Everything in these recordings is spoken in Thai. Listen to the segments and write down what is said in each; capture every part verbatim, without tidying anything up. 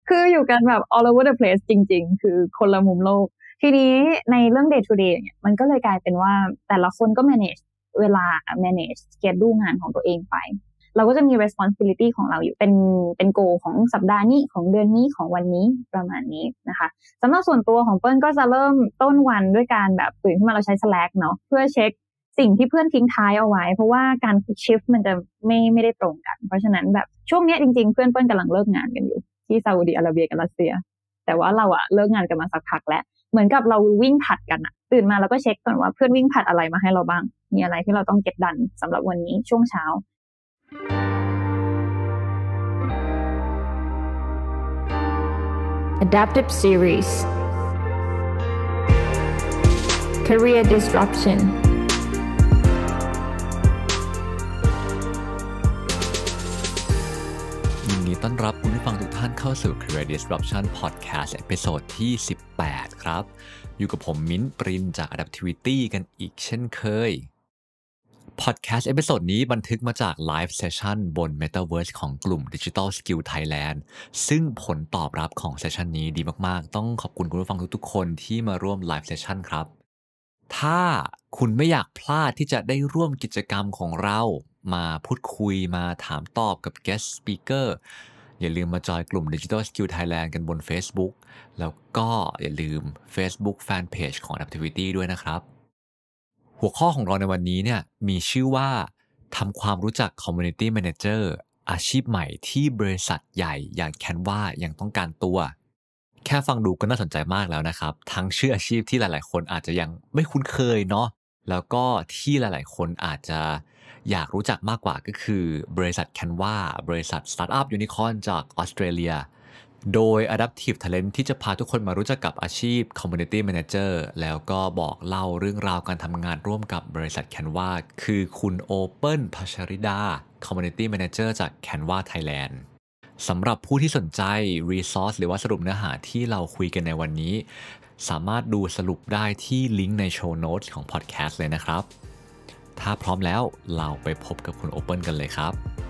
คืออยู่กันแบบ all over the place จริงๆคือคนละมุมโลกทีนี้ในเรื่อง day to day เนี่ยมันก็เลยกลายเป็นว่าแต่ละคนก็ manage เวลา manage schedule งานของตัวเองไปเราก็จะมี responsibility ของเราอยู่เป็นเป็น goal ของสัปดาห์นี้ของเดือนนี้ของวันนี้ประมาณนี้นะคะสำหรับส่วนตัวของเปิ้ลก็จะเริ่มต้นวันด้วยการแบบตื่นขึ้นมาเราใช้ Slack เนาะเพื่อเช็คสิ่งที่เพื่อนทิ้งท้ายเอาไว้เพราะว่าการ shift มันจะไม่ไม่ได้ตรงกันเพราะฉะนั้นแบบช่วงนี้จริงๆเพื่อนเปิ้ลกำลังเลิกงานกันอยู่ที่ซาอุดิอาระเบียกับรัสเซียแต่ว่าเราอะเลิกงานกันมาสักพักแล้วเหมือนกับเราวิ่งผัดกันอะตื่นมาเราก็เช็คก่อนว่าเพื่อนวิ่งผัดอะไรมาให้เราบ้างมีอะไรที่เราต้องเก็ตดันสำหรับวันนี้ช่วงเช้า Adaptive Series Career Disruption ยินดีต้อนรับคุณผู้ฟังทุกท่านเข้าสู่ Career Disruption Podcast เอพิโซดที่สิบแปดครับอยู่กับผมมิ้นท์ปรินจาก Adaptivity กันอีกเช่นเคย Podcast เอพิโซดนี้บันทึกมาจาก Live Session บน Metaverse ของกลุ่ม Digital Skill Thailand ซึ่งผลตอบรับของเซสชันนี้ดีมากๆต้องขอบคุณคุณผู้ฟังทุกๆคนที่มาร่วม Live Session ครับถ้าคุณไม่อยากพลาดที่จะได้ร่วมกิจกรรมของเรามาพูดคุยมาถามตอบกับ Guest Speaker อย่าลืมมาจอยกลุ่ม Digital Skill Thailand กันบน Facebook แล้วก็อย่าลืม Facebook Fanpage ของ Adaptivity ด้วยนะครับหัวข้อของเราในวันนี้เนี่ยมีชื่อว่าทำความรู้จัก Community Manager อาชีพใหม่ที่บริษัทใหญ่อย่าง Canva ยังต้องการตัวแค่ฟังดูก็น่าสนใจมากแล้วนะครับทั้งชื่ออาชีพที่หลายๆคนอาจจะยังไม่คุ้นเคยเนาะแล้วก็ที่หลายๆคนอาจจะอยากรู้จักมากกว่าก็คือบริษัท Canva บริษัท Startup Unicorn จากออสเตรเลียโดย Adaptive Talent ที่จะพาทุกคนมารู้จักกับอาชีพ Community Manager แล้วก็บอกเล่าเรื่องราวการทำงานร่วมกับบริษัท Canva คือคุณโอเปิ้ลภัชริดา Community Manager จาก Canva Thailand สำหรับผู้ที่สนใจ resource หรือว่าสรุปเนื้อหาที่เราคุยกันในวันนี้สามารถดูสรุปได้ที่ลิงก์ใน show notes ของ podcast เลยนะครับถ้าพร้อมแล้วเราไปพบกับคุณโอเปิ้ลกันเลยครับ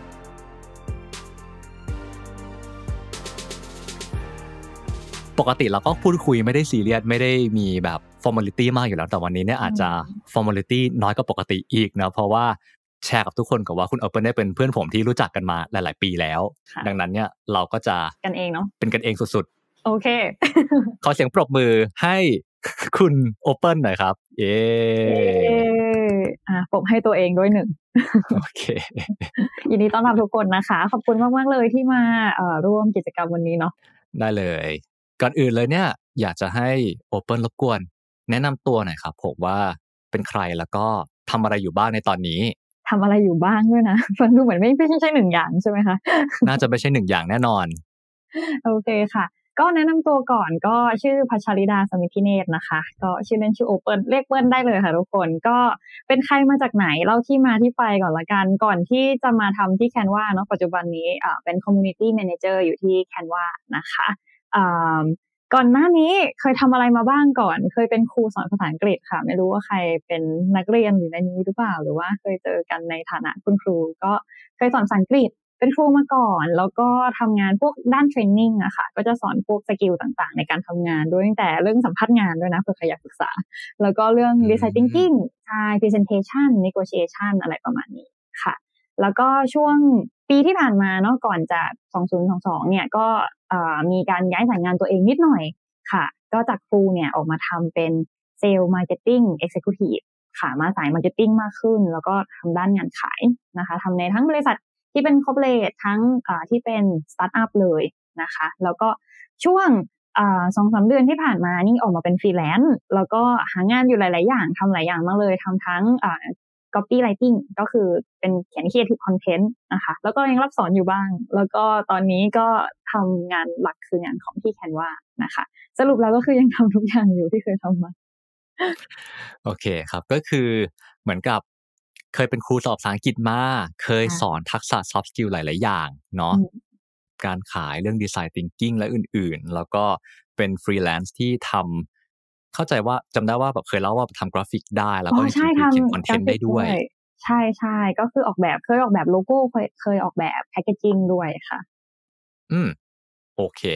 ปกติเราก็พูดคุยไม่ได้ซีเรียสไม่ได้มีแบบ formality มากอยู่แล้วแต่วันนี้เนี่ยอาจจะ formality น้อยกว่าปกติอีกนะเพราะว่าแชร์กับทุกคนกับว่าคุณโอเปิ้ลได้เป็นเพื่อนผมที่รู้จักกันมาหลายๆปีแล้วดังนั้นเนี่ยเราก็จะกันเองเนาะเป็นกันเองสุดๆโอเคขอเสียงปรบมือให้คุณโอเปิ้ลหน่อยครับเย้อ่ะผมให้ตัวเองด้วยหนึ่งโอเคยินดีต้อนรับทุกคนนะคะขอบคุณมากๆเลยที่มาเอ่อร่วมกิจกรรมวันนี้เนาะได้เลยก่อนอื่นเลยเนี่ยอยากจะให้โอเปิ้ลรบกวนแนะนำตัวหน่อยครับผมว่าเป็นใครแล้วก็ทำอะไรอยู่บ้างในตอนนี้ทำอะไรอยู่บ้างด้วยนะฟังดูเหมือนไม่ไม่ใช่หนึ่งอย่างใช่ไหมคะน่าจะไม่ใช่หนึ่งอย่างแน่นอนโอเคค่ะก็แนะนำตัวก่อนก็ชื่อภัชริดาสมิทธิเนตรนะคะก็ชื่อเล่นชื่อโอเปิ้ลเรียกเปิ้ลได้เลยค่ะทุกคนก็เป็นใครมาจากไหนเล่าที่มาที่ไปก่อนละกันก่อนที่จะมาทำที่ Canva เนาะปัจจุบันนี้อ่าเป็น Community Manager อยู่ที่ Canva นะคะอ่าก่อนหน้านี้เคยทำอะไรมาบ้างก่อนเคยเป็นครูสอนภาษาอังกฤษค่ะไม่รู้ว่าใครเป็นนักเรียนอยู่ในนี้หรือเปล่าหรือว่าเคยเจอกันในฐานะคุณครูก็เคยสอนภาษาอังกฤษเป็นครูมาก่อนแล้วก็ทำงานพวกด้านเทรนนิ่งอะค่ะก็จะสอนพวกสกิลต่างๆในการทำงานด้วยตั้งแต่เรื่องสัมภาษณ์งานด้วยนะเผื่อใครอยากศึกษาแล้วก็เรื่อง design thinking ใช่ presentation negotiation อะไรประมาณนี้ค่ะแล้วก็ช่วงปีที่ผ่านมาเนาะก่อนจะสองพันยี่สิบสองเนี่ยก็มีการย้ายสายงานตัวเองนิดหน่อยค่ะก็จากครูเนี่ยออกมาทำเป็น sales marketing executive ค่ะมาสาย marketing มากขึ้นแล้วก็ทำด้านงานขายนะคะทำในทั้งบริษัทที่เป็น corporate ทั้งที่เป็น startup เลยนะคะแล้วก็ช่วงสองสามเดือนที่ผ่านมานี่ออกมาเป็นฟรีแลนซ์แล้วก็หางานอยู่หลายๆอย่างทำหลายอย่างมากเลยทำทั้งcopywriting ก็คือเป็นเขียน creative content นะคะแล้วก็ยังรับสอนอยู่บ้างแล้วก็ตอนนี้ก็ทำงานหลักคืองานของที่ Canva นะคะสรุปแล้วก็คือยังทำทุกอย่างอยู่ที่เคยทำมาโอเคครับก็คือเหมือนกับเคยเป็นครูสอนภาษาอังกฤษมาเคยสอนทักษะ soft skill หลายๆอย่างเนาะการขายเรื่อง design thinking และอื่นๆแล้วก็เป็นฟรีแลนซ์ที่ทำเข้าใจว่าจำได้ว่าแบบเคยเล่าว่าทำกราฟิกได้แล้วก็ใช่ทำเขียนคอนเทนต์ได้ด้วยใช่ใช่ก็คือออกแบบเคยออกแบบโลโก้เคยเคยออกแบบแพคเกจจิ้งด้วยค่ะอืมโอเค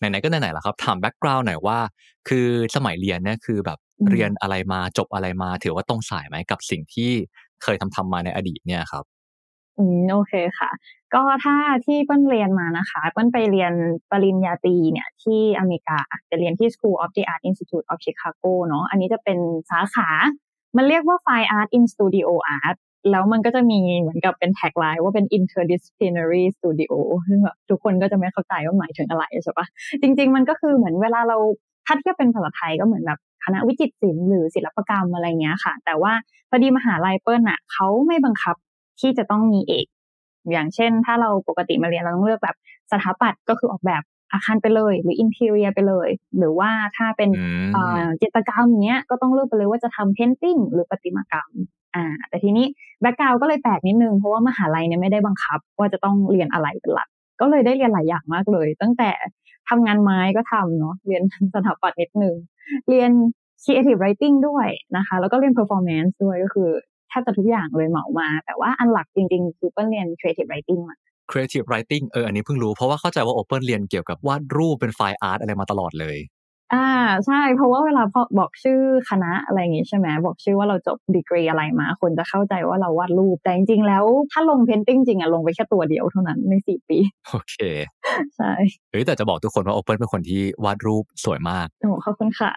ไหนๆก็ไหนๆแล้วครับถามแบ็คกราวด์หน่อยว่าคือสมัยเรียนเนี่ยคือแบบเรียนอะไรมาจบอะไรมาถือว่าตรงสายไหมกับสิ่งที่เคยทำทำมาในอดีตเนี่ยครับอืมโอเคค่ะก็ถ้าที่เปิ้ลเรียนมานะคะเปิ้ลไปเรียนปริญญาตรีเนี่ยที่อเมริกาจะเรียนที่ School of the Art Institute of Chicago เนาะอันนี้จะเป็นสาขามันเรียกว่า Fine Art in Studio Art แล้วมันก็จะมีเหมือนกับเป็นแท็กไลน์ว่าเป็น interdisciplinary studio ซึ่งแบบทุกคนก็จะไม่เข้าใจว่าหมายถึงอะไรใช่ปะจริงๆมันก็คือเหมือนเวลาเราถ้าเทียบเป็นภาษาไทยก็เหมือนแบบคณะวิจิตรศิลป์หรือศิลปกรรมอะไรเงี้ยค่ะแต่ว่าพอดีมหาลัยเปิ้ลน่ะเขาไม่บังคับที่จะต้องมีเอกอย่างเช่นถ้าเราปกติมาเรียนเราต้องเลือกแบบสถาปัตย์ก็คือออกแบบอาคารไปเลยหรืออินทีเรียไปเลยหรือว่าถ้าเป็นจิตรกรรมเนี้ยก็ต้องเลือกไปเลยว่าจะทำเพนติ้งหรือประติมากรรมอ่าแต่ทีนี้แบ็คกราวด์ก็เลยแปลกนิดนึงเพราะว่ามหาลัยเนี่ยไม่ได้บังคับว่าจะต้องเรียนอะไรเป็นหลักก็เลยได้เรียนหลายอย่างมากเลยตั้งแต่ทำงานไม้ก็ทำเนาะเรียนสถาปัตย์นิดนึงเรียน creative writing ด้วยนะคะแล้วก็เรียน performance ด้วยก็คือแทบจะทุกอย่างเลยเหมามาแต่ว่าอันหลักจริงๆคือเปิ้ลเรียน creative writing มา creative writing เอออันนี้เพิ่งรู้เพราะว่าเข้าใจว่า Open เรียนเกี่ยวกับวาดรูปเป็นไฟล์อาร์ตอะไรมาตลอดเลยอ่าใช่เพราะว่าเวลาพอบอกชื่อคณะอะไรอย่างงี้ใช่ไหมบอกชื่อว่าเราจบดีกรีอะไรมาคนจะเข้าใจว่าเราวาดรูปแต่จริงๆแล้วถ้าลงเพนติ้งจริงอะลงไปแค่ตัวเดียวเท่านั้นในสี่ปีโอเคใช่เฮ้ยแต่จะบอกทุกคนว่า Open เป็นคนที่วาดรูปสวยมากโอ้ขอบคุณค่ะ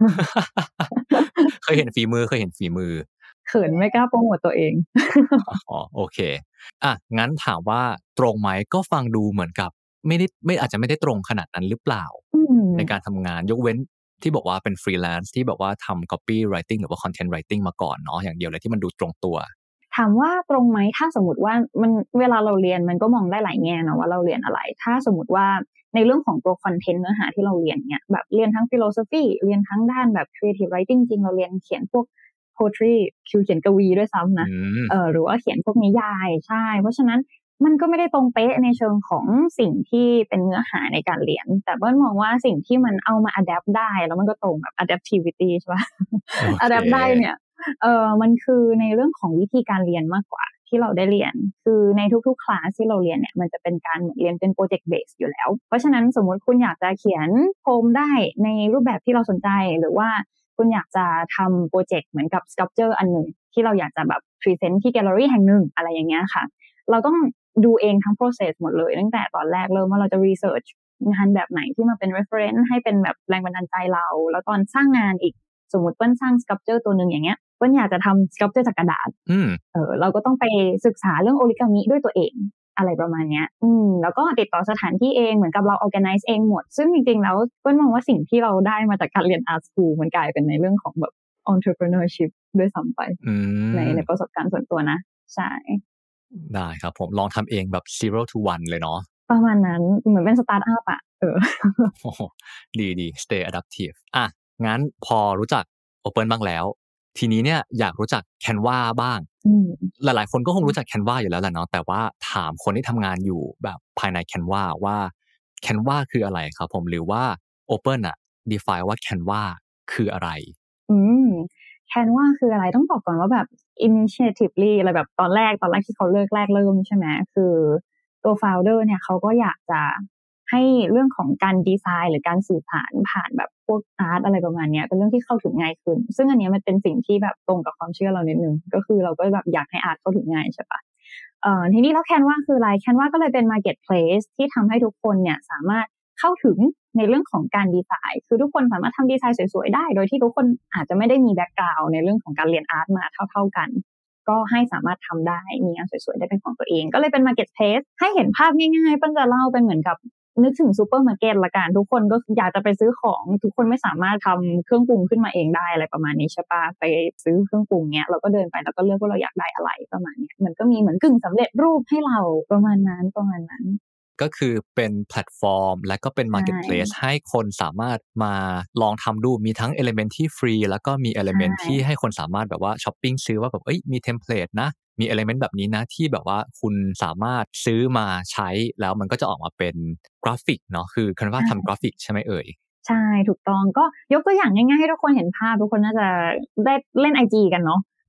เคยเห็นฝีมือเคยเห็นฝีมือเขินไม่กล้าโปรโมทตัวเองอ๋อโอเคอ่ะงั้นถามว่าตรงไหมก็ฟังดูเหมือนกับไม่ได้ไม่อาจจะไม่ได้ตรงขนาดนั้นหรือเปล่าในการทำงานยกเว้นที่บอกว่าเป็นฟรีแลนซ์ที่บอกว่าทำ copy writing หรือว่า content writing มาก่อนเนาะอย่างเดียวเลยที่มันดูตรงตัวถามว่าตรงไหมถ้าสมมติว่ามันเวลาเราเรียนมันก็มองได้หลายแง่นะว่าเราเรียนอะไรถ้าสมมติว่าในเรื่องของตัวคอนเทนต์เนื้อหาที่เราเรียนเนี่ยแบบเรียนทั้ง philosophy เรียนทั้งด้านแบบ creative writing จริงเราเรียนเขียนพวก poetry คือเขียนกวีด้วยซ้ำนะเออหรือว่าเขียนพวกนิยายใช่เพราะฉะนั้นมันก็ไม่ได้ตรงเป๊ะในเชิงของสิ่งที่เป็นเนื้อหาในการเรียนแต่เบิ้ลมองว่าสิ่งที่มันเอามา adapt ได้แล้วมันก็ตรงแบบ adaptivity ใช่ป่ะ adapt ได้เนี่ยเออมันคือในเรื่องของวิธีการเรียนมากกว่าที่เราได้เรียนคือในทุกๆคลาสที่เราเรียนเนี่ยมันจะเป็นการเรียนเป็นโปรเจกต์เบสอยู่แล้วเพราะฉะนั้นสมมติคุณอยากจะเขียนโพมได้ในรูปแบบที่เราสนใจหรือว่าคุณอยากจะทำโปรเจกต์เหมือนกับ sculpture อันหนึ่งที่เราอยากจะแบบ present ที่แกลเลอรี่แห่งหนึ่งอะไรอย่างเงี้ยค่ะเราต้องดูเองทั้ง process หมดเลยตั้งแต่ตอนแรกเริ่มว่าเราจะ research งานแบบไหนที่มาเป็น reference ให้เป็นแบบแรงบันดาลใจเราแล้วตอนสร้างงานอีกสมมติเปิ้ลสร้าง sculpture ตัวนึงอย่างเงี้ยเปิ้ลอยากจะทำ sculpture จากกระดาษเออเราก็ต้องไปศึกษาเรื่องโอริกามิด้วยตัวเองอะไรประมาณเนี้ยอืมแล้วก็ติดต่อสถานที่เองเหมือนกับเรา organize เองหมดซึ่งจริงๆแล้วเปิ้ลมองว่าสิ่งที่เราได้มาจากการเรียน art school มันกลายเป็นในเรื่องของแบบ entrepreneurship ด้วยซ้ำไปในในประสบการณ์ส่วนตัวนะใช่ได้ครับผมลองทำเองแบบ zero to one เลยเนาะประมาณนั้นเหมือนเป็นสตาร์ทอัพอ่ะเออดีดี stay adaptive อ่ะงั้นพอรู้จัก Open บ้างแล้วทีนี้เนี่ยอยากรู้จัก Canva บ้างหลายๆคนก็คงรู้จัก Canva อยู่แล้วแหละเนาะแต่ว่าถามคนที่ทำงานอยู่แบบภายใน Canva ว่า Canva คืออะไรครับผมหรือว่า Open อ่ะ define ว่า Canva คืออะไรอืม Canva คืออะไรต้องบอกก่อนว่าแบบ initiatively อะไรแบบตอนแรกตอนแรกที่เขาเลิกแรกเริ่มใช่ไหมคือตัว founder เนี่ยเขาก็อยากจะให้เรื่องของการดีไซน์หรือการสื่อสารผ่านแบบพวกอาร์ตอะไรประมาณนี้เป็นเรื่องที่เข้าถึงง่ายขึ้นซึ่งอันนี้มันเป็นสิ่งที่แบบตรงกับความเชื่อเรานิดนึงก็คือเราก็แบบอยากให้อาร์ตเข้าถึงง่ายใช่ปะเอ่อทีนี้แล้ว Canva คืออะไร Canva ก็เลยเป็น marketplace ที่ทำให้ทุกคนเนี่ยสามารถเข้าถึงในเรื่องของการดีไซน์คือทุกคนสามารถทำดีไซน์สวยๆได้โดยที่ทุกคนอาจจะไม่ได้มีแบ็คกราวด์ในเรื่องของการเรียนอาร์ตมาเท่าๆกันก็ให้สามารถทำได้มีงานสวยๆได้เป็นของตัวเองก็เลยเป็น marketplace ให้เห็นภาพง่ายๆปั้นจะเล่าเป็นเหมือนกับนึกถึงซูเปอร์มาร์เก็ตละกันทุกคนก็อยากจะไปซื้อของทุกคนไม่สามารถทำเครื่องปรุงขึ้นมาเองได้อะไรประมาณนี้ใช่ปะไปซื้อเครื่องปรุงเนี้ยเราก็เดินไปแล้วก็เลือกว่าเราอยากได้อะไรประมาณนี้มันก็มีเหมือนกึ่งสำเร็จรูปให้เราประมาณนั้นประมาณนั้นก็คือเป็นแพลตฟอร์มและก็เป็น marketplace ให้คนสามารถมาลองทำดูมีทั้ง element ที่ฟรีแล้วก็มี element ที่ให้คนสามารถแบบว่าช้อปปิ้งซื้อว่าแบบเอ้ยมีเทมเพลตนะมี element แบบนี้นะที่แบบว่าคุณสามารถซื้อมาใช้แล้วมันก็จะออกมาเป็นกราฟิกเนาะคือคันว่าทำกราฟิกใช่ไหมเอ่ยใช่ถูกต้องก็ยกตัวอย่างง่ายๆให้ทุกคนเห็นภาพทุกคนน่าจะได้เล่น ไอ จี กันเนาะ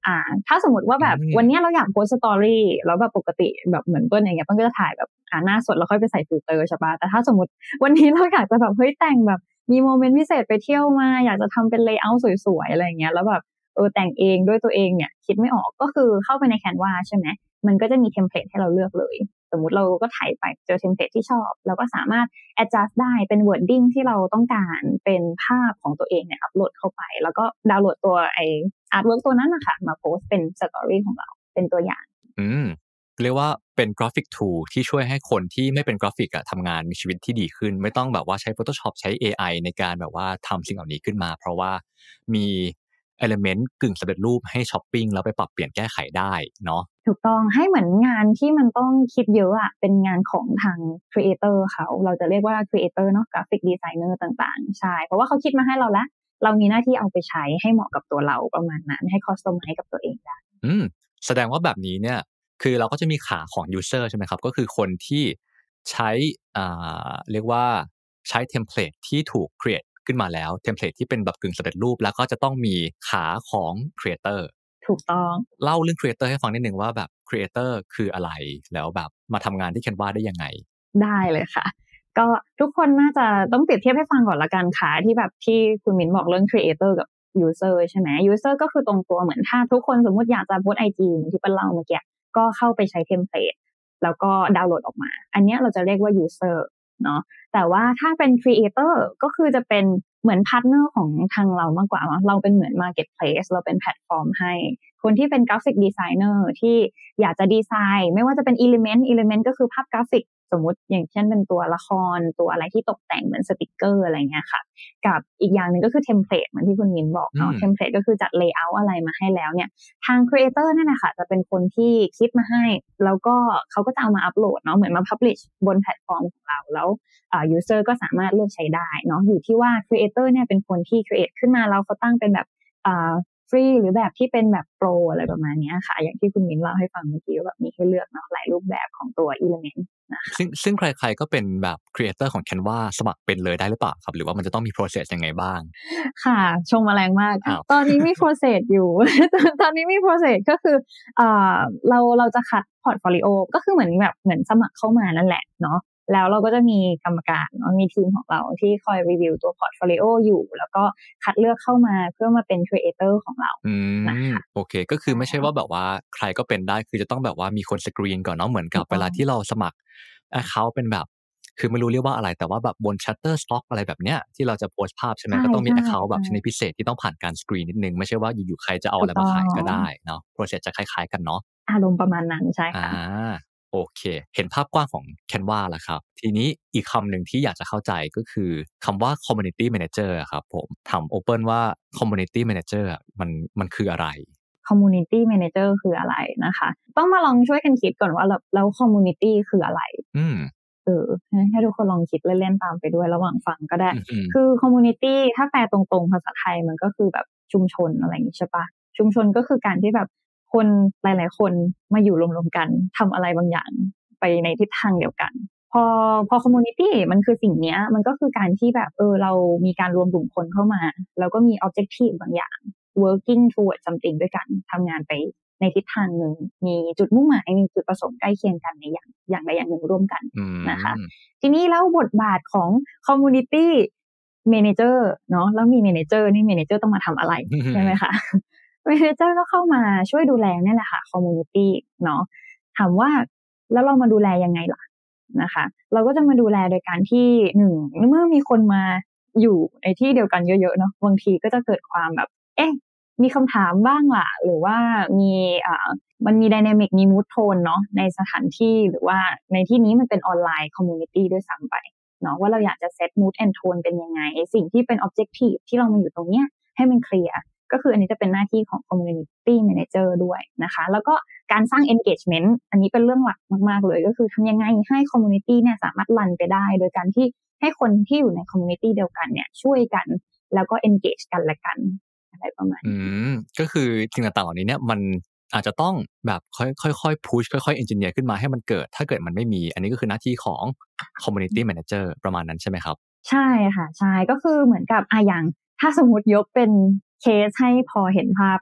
อ่าถ้าสมมติว่าแบบวันนี้เราอยากโพสสตอรี่แล้วแบบปกติแบบเหมือนเปิ้ลอย่างเงี้ยเปิ้ลก็จะถ่ายแบบอ่าหน้าสดแล้วค่อยไปใส่ฟิลเตอร์ใช่ป่ะแต่ถ้าสมมติวันนี้เราอยากจะแบบเฮ้ยแต่งแบบมีโมเมนต์พิเศษไปเที่ยวมาอยากจะทำเป็นเลเยอร์สวยๆอะไรอย่างเงี้ยแล้วแบบเออแต่งเองด้วยตัวเองเนี่ยคิดไม่ออกก็คือเข้าไปใน Canva ใช่ไหมมันก็จะมีเทมเพลตให้เราเลือกเลยสมมุติเราก็ถ่ายไปเจอเทมเพลตที่ชอบเราก็สามารถ adjust ได้เป็น wording ที่เราต้องการเป็นภาพของตัวเองเนี่ยอัปโหลดเข้าไปแล้วก็ดาวน์โหลดตัวไอ้ artwork ตัวนั้นนะคะมาโพสเป็น story ของเราเป็นตัวอย่างอืมเรียกว่าเป็นกราฟิกทูลที่ช่วยให้คนที่ไม่เป็นกราฟิกอะทำงานมีชีวิตที่ดีขึ้นไม่ต้องแบบว่าใช้ Photoshop ใช้ เอ ไอ ในการแบบว่าทำสิ่งเหล่านี้ขึ้นมาเพราะว่ามีelement กึ่งสำเร็จรูปให้ช้อปปิ้งแล้วไปปรับเปลี่ยนแก้ไขได้เนาะถูกต้องให้เหมือนงานที่มันต้องคิดเยอะอ่ะเป็นงานของทาง creator เขาเราจะเรียกว่า creator เนาะ graphic designer ต่างๆใช่เพราะว่าเขาคิดมาให้เราแล้วเรามีหน้าที่เอาไปใช้ให้เหมาะกับตัวเราประมาณนั้นให้ customize กับตัวเองได้อืมแสดงว่าแบบนี้เนี่ยคือเราก็จะมีขาของ user ใช่ไหมครับก็คือคนที่ใช้อ่าเรียกว่าใช้เทมเพลตที่ถูก create ขึ้นมาแล้วเทมเพลตที่เป็นแบบกึ่งสำเร็จรูปแล้วก็จะต้องมีขาของ creator ถูกต้องเล่าเรื่อง creator ให้ฟังนิดนึงว่าแบบ creator คืออะไรแล้วแบบมาทำงานที่ Canva ได้ยังไงได้เลยค่ะก็ทุกคนน่าจะต้องเปรียบเทียบให้ฟังก่อนละกันค่ะที่แบบที่คุณมิ้นบอกเรื่อง creator กับ user ใช่ไหม user ก็คือตรงตัวเหมือนถ้าทุกคนสมมุติอยากจะโพสต์ ไอ จี เหมือนที่เปิ้ลเล่าเมื่อกี้ก็เข้าไปใช้เทมเพลตแล้วก็ดาวน์โหลดออกมาอันนี้เราจะเรียกว่า user เนาะแต่ว่าถ้าเป็น creator ก็คือจะเป็นเหมือนพาร์ทเนอร์ของทางเรามากกว่าเราเป็นเหมือน marketplace เราเป็นแพลตฟอร์มให้คนที่เป็นกราฟิกดีไซเนอร์ที่อยากจะดีไซน์ไม่ว่าจะเป็น element element ก็คือภาพกราฟิกสมมุติอย่างเช่นเป็นตัวละครตัวอะไรที่ตกแต่งเหมือนสติกเกอร์อะไรเงี้ยค่ะกับอีกอย่างหนึ่งก็คือเทมเพลตเหมือนที่คุณมินบอกเนาะเทมเพลตก็คือจัดเลเยอร์อะไรมาให้แล้วเนี่ยทางครีเอเตอร์นั่นแหละค่ะจะเป็นคนที่คิดมาให้แล้วก็เขาก็จะเอามาอัปโหลดเนาะเหมือนมาพับลิชบนแพลตฟอร์มของเราแล้วอ่ายูเซอร์ก็สามารถเลือกใช้ได้เนาะอยู่ที่ว่าครีเอเตอร์เนี่ยเป็นคนที่ครีเอทขึ้นมาแล้วเขาตั้งเป็นแบบอ่าฟรีหรือแบบที่เป็นแบบโปรอะไรประมาณนี้ค่ะอย่างที่คุณมิ้นเล่าให้ฟังเมื่อกี้ว่าแบบมีให้เลือกเนาะหลายรูปแบบของตัว element นะคะซึ่งซึ่งใครๆก็เป็นแบบ creator ของ Canva สมัครเป็นเลยได้หรือเปล่าครับหรือว่ามันจะต้องมี process ยังไงบ้างค่ะชงมาแรงมากตอนนี้มี process อยู่ ตอนนี้มี process ก็คือเอ่อเราเราจะคัด portfolio ก็คือเหมือนแบบเหมือนสมัครเข้ามานั่นแหละเนาะแล้วเราก็จะมีกรรมการเนาะมีทีมของเราที่คอยรีวิวตัว portfolio อยู่แล้วก็คัดเลือกเข้ามาเพื่อมาเป็น creator ของเรานะคะโอเคก็คือไม่ใช่ว่าแบบว่าใครก็เป็นได้คือจะต้องแบบว่ามีคนสกรีนก่อนเนาะเหมือนกับเวลาที่เราสมัคร account เป็นแบบคือไม่รู้เรียกว่าอะไรแต่ว่าแบบบน Shutterstock อะไรแบบเนี้ยที่เราจะโพสต์ภาพใช่ไหมก็ต้องมี account แบบชนิดพิเศษที่ต้องผ่านการสกรีนนิดนึงไม่ใช่ว่าอยู่ๆใครจะเอาอะไรมาขายก็ได้เนาะ process จะคล้ายๆกันเนาะอารมณ์ประมาณนั้นใช่ค่ะอ่าโอเคเห็นภาพกว้างของ Canva แล้วครับทีนี้อีกคำหนึ่งที่อยากจะเข้าใจก็คือคำว่า community manager ครับผมถาม Open ว่า community manager มันมันคืออะไร community manager คืออะไรนะคะต้องมาลองช่วยกันคิดก่อนว่าแล้ว community คืออะไรอืมเออให้ทุกคนลองคิดเล่นๆตามไปด้วยระหว่างฟังก็ได้คือ community ถ้าแปลตรงๆภาษาไทยมันก็คือแบบชุมชนอะไรอย่างนี้ใช่ปะชุมชนก็คือการที่แบบคนหลายๆคนมาอยู่รวมๆกันทำอะไรบางอย่างไปในทิศทางเดียวกันพอพอ community มันคือสิ่งนี้มันก็คือการที่แบบเออเรามีการรวมกลุ่มคนเข้ามาแล้วก็มี objective บางอย่าง working towards something ด้วยกันทำงานไปในทิศทางหนึ่งมีจุดมุ่งหมายมีจุดประสงค์ใกล้เคียงกันในอย่างอย่างใดอย่างหนึ่งร่วมกันนะคะทีนี้แล้วบทบาทของ community manager เนาะแล้วมี manager นี่ manager ต้องมาทำอะไรใช่ไหมคะ manager ก็เข้ามาช่วยดูแลนี่แหละค่ะ community เนาะถามว่าแล้วเรามาดูแลยังไงล่ะนะคะเราก็จะมาดูแลโดยการที่หนึ่งเมื่อมีคนมาอยู่ในที่เดียวกันเยอะๆเนาะบางทีก็จะเกิดความแบบเอ๊ะมีคำถามบ้างล่ะหรือว่ามีอ่ามันมีไดนามิกมีมูดโทนเนาะในสถานที่หรือว่าในที่นี้มันเป็นออนไลน์คอมมูนิตี้ด้วยซ้ำไปเนาะว่าเราอยากจะเซตมูดแอนด์โทนเป็นยังไงสิ่งที่เป็นออบเจกตีฟที่เรามาอยู่ตรงเนี้ยให้มันเคลียร์ก็คืออันนี้จะเป็นหน้าที่ของ community manager ด้วยนะคะแล้วก็การสร้าง engagement อันนี้เป็นเรื่องหลักมากๆเลยก็คือทำยังไงให้ community เนี่ยสามารถรันไปได้โดยการที่ให้คนที่อยู่ใน community เดียวกันเนี่ยช่วยกันแล้วก็ engage กันและกันอะไรประมาณนี้อืมก็คือสิ่งต่างๆเหล่านี้เนี่ยมันอาจจะต้องแบบค่อยๆค่อยๆ push ค่อยๆ engineer ขึ้นมาให้มันเกิดถ้าเกิดมันไม่มีอันนี้ก็คือหน้าที่ของ community manager ประมาณนั้นใช่ไหมครับใช่ค่ะใช่ก็คือเหมือนกับอ่ะอย่างถ้าสมมุติยกเป็นเคสให้พอเห็นภาพเนาะ